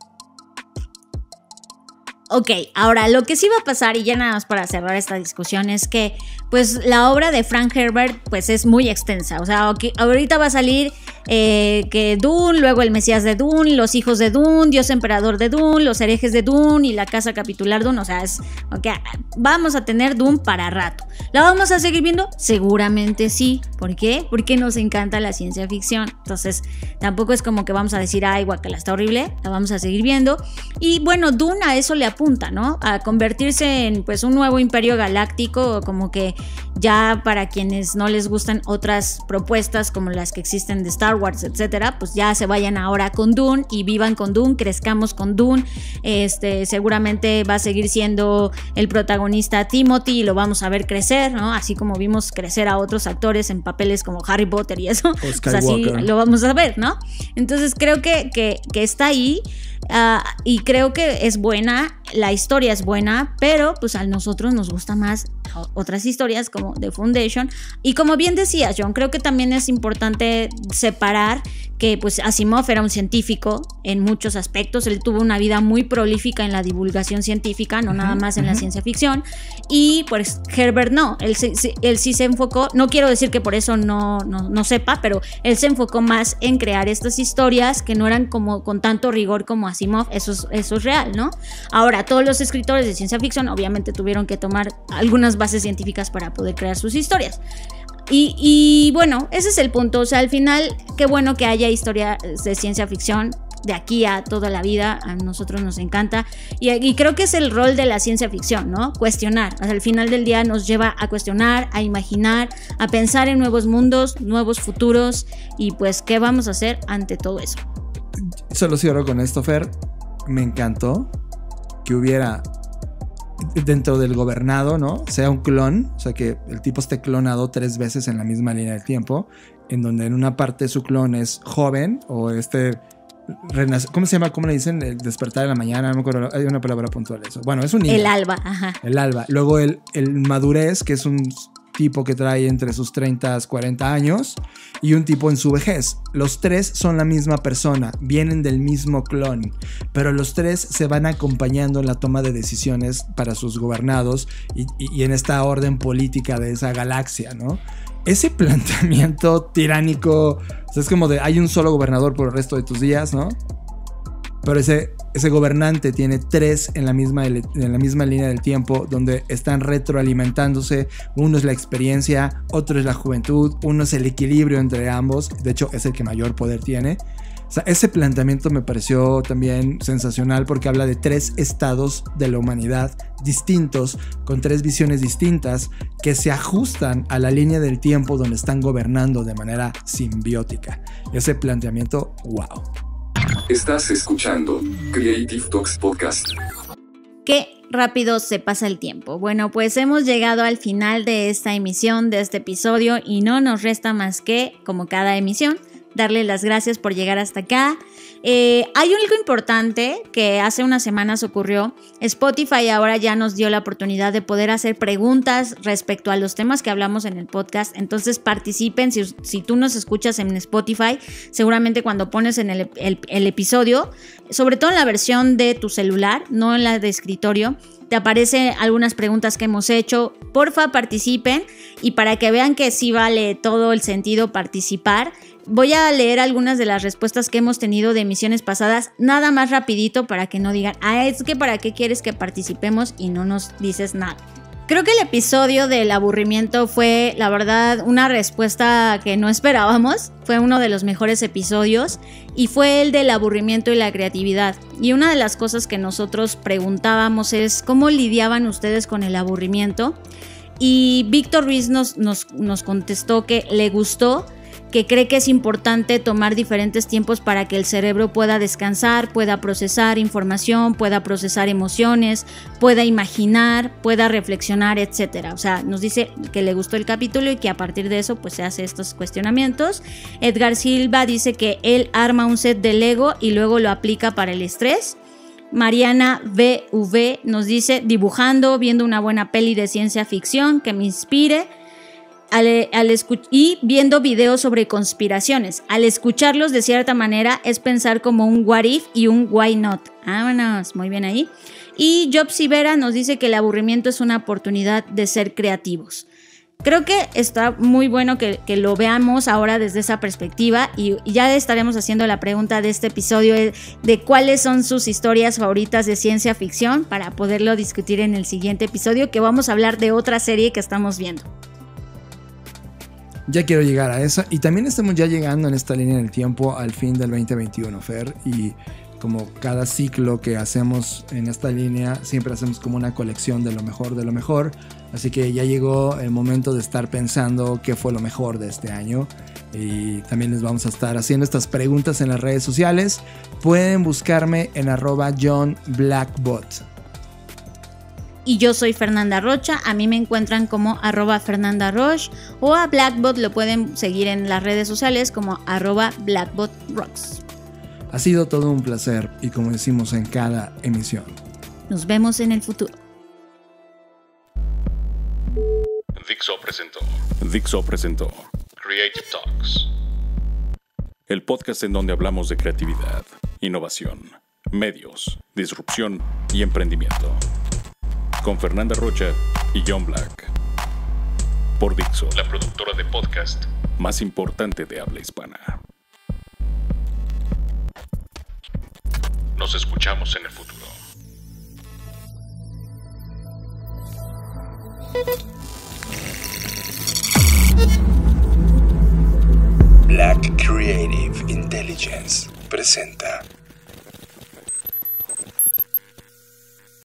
Ok, ahora lo que sí va a pasar, y ya nada más para cerrar esta discusión, es que pues la obra de Frank Herbert pues es muy extensa. O sea, okay, ahorita va a salir eh, que Dune, luego el Mesías de Dune, los hijos de Dune, Dios emperador de Dune, los herejes de Dune y la casa capitular Dune. O sea, es, okay, vamos a tener Dune para rato. ¿La vamos a seguir viendo? Seguramente sí. ¿Por qué? Porque nos encanta la ciencia ficción. Entonces tampoco es como que vamos a decir, ay, guacala, está horrible. La vamos a seguir viendo. Y bueno, Dune a eso le apunta, ¿no? A convertirse en pues un nuevo imperio galáctico, como que ya para quienes no les gustan otras propuestas como las que existen de Star Wars, etcétera, pues ya se vayan ahora con Dune y vivan con Dune, crezcamos con Dune. Este, seguramente va a seguir siendo el protagonista Timothy y lo vamos a ver crecer, ¿no? Así como vimos crecer a otros actores en papeles como Harry Potter y eso, pues así lo vamos a ver, ¿no? Entonces creo que, que, que está ahí. Uh, y creo que es buena, la historia es buena, pero pues a nosotros nos gusta más otras historias como The Foundation. Y como bien decías, John, creo que también es importante separar que pues Asimov era un científico en muchos aspectos. Él tuvo una vida muy prolífica en la divulgación científica, no uh-huh, nada más en uh-huh. la ciencia ficción. Y pues Herbert no, él, se, él sí se enfocó, no quiero decir que por eso no, no, no sepa, pero él se enfocó más en crear estas historias que no eran como con tanto rigor como Asimov. Eso es, eso es real, ¿no? Ahora, todos los escritores de ciencia ficción obviamente tuvieron que tomar algunas bases científicas para poder crear sus historias. Y, y bueno, ese es el punto. O sea, al final, qué bueno que haya historias de ciencia ficción de aquí a toda la vida. A nosotros nos encanta. Y, y creo que es el rol de la ciencia ficción, ¿no? Cuestionar. O sea, al final del día nos lleva a cuestionar, a imaginar, a pensar en nuevos mundos, nuevos futuros. Y pues, ¿qué vamos a hacer ante todo eso? Solo cierro con esto, Fer. Me encantó que hubiera dentro del gobernado, ¿no? Sea un clon, o sea que el tipo esté clonado tres veces en la misma línea del tiempo, en donde en una parte su clon es joven o este renace, ¿cómo se llama? ¿Cómo le dicen? El despertar de la mañana, no me acuerdo, hay una palabra puntual eso. Bueno, es un niño. El alba, ajá. El alba. Luego el, el madurez, que es un tipo que trae entre sus treinta, cuarenta años, y un tipo en su vejez. Los tres son la misma persona, vienen del mismo clon, pero los tres se van acompañando en la toma de decisiones para sus gobernados y, y, y en esta orden política de esa galaxia, ¿no? Ese planteamiento tiránico, o sea, es como de hay un solo gobernador por el resto de tus días, ¿no? Pero ese, ese gobernante tiene tres en la, misma, en la misma línea del tiempo, donde están retroalimentándose. Uno es la experiencia, otro es la juventud, uno es el equilibrio entre ambos. De hecho, es el que mayor poder tiene. O sea, ese planteamiento me pareció también sensacional porque habla de tres estados de la humanidad distintos, con tres visiones distintas que se ajustan a la línea del tiempo donde están gobernando de manera simbiótica. Ese planteamiento, wow. Estás escuchando Creative Talks Podcast. Qué rápido se pasa el tiempo. Bueno, pues hemos llegado al final de esta emisión, de este episodio, y no nos resta más que, como cada emisión, darle las gracias por llegar hasta acá. Eh, hay algo importante que hace unas semanas ocurrió. Spotify ahora ya nos dio la oportunidad de poder hacer preguntas respecto a los temas que hablamos en el podcast. Entonces participen. Si, si tú nos escuchas en Spotify, seguramente cuando pones en el, el, el episodio, sobre todo en la versión de tu celular, no en la de escritorio, te aparecen algunas preguntas que hemos hecho. Porfa, participen, y para que vean que sí vale todo el sentido participar, voy a leer algunas de las respuestas que hemos tenido de emisiones pasadas, nada más rapidito, para que no digan, ah, es que para qué quieres que participemos y no nos dices nada. Creo que el episodio del aburrimiento fue, la verdad, una respuesta que no esperábamos. Fue uno de los mejores episodios y fue el del aburrimiento y la creatividad. Y una de las cosas que nosotros preguntábamos es cómo lidiaban ustedes con el aburrimiento. Y Víctor Ruiz nos, nos, nos contestó que le gustó, que cree que es importante tomar diferentes tiempos para que el cerebro pueda descansar, pueda procesar información, pueda procesar emociones, pueda imaginar, pueda reflexionar, etcétera. O sea, nos dice que le gustó el capítulo y que a partir de eso pues se hace estos cuestionamientos. Edgar Silva dice que él arma un set de Lego y luego lo aplica para el estrés. Mariana V V nos dice dibujando, viendo una buena peli de ciencia ficción que me inspire. Al, al escuch- y viendo videos sobre conspiraciones. Al escucharlos de cierta manera es pensar como un what if y un why not. Vámonos, muy bien ahí. Y Job Sivera nos dice que el aburrimiento es una oportunidad de ser creativos. Creo que está muy bueno que, que lo veamos ahora desde esa perspectiva, y, y ya estaremos haciendo la pregunta de este episodio de, de cuáles son sus historias favoritas de ciencia ficción para poderlo discutir en el siguiente episodio, que vamos a hablar de otra serie que estamos viendo. Ya quiero llegar a esa. Y también estamos ya llegando en esta línea del tiempo al fin del veinte veintiuno, Fer. Y como cada ciclo que hacemos en esta línea, siempre hacemos como una colección de lo mejor de lo mejor. Así que ya llegó el momento de estar pensando qué fue lo mejor de este año. Y también les vamos a estar haciendo estas preguntas en las redes sociales. Pueden buscarme en arroba John Blackbot. Y yo soy Fernanda Rocha, a mí me encuentran como arroba Fernanda Roche, o a Blackbot lo pueden seguir en las redes sociales como arroba Blackbot Rocks. Ha sido todo un placer, y como decimos en cada emisión, nos vemos en el futuro. Dixo presentó. Dixo presentó Creative Talks, el podcast en donde hablamos de creatividad, innovación, medios, disrupción y emprendimiento. Con Fernanda Rocha y John Black. Por Dixo, la productora de podcast más importante de habla hispana. Nos escuchamos en el futuro. Black Creative Intelligence presenta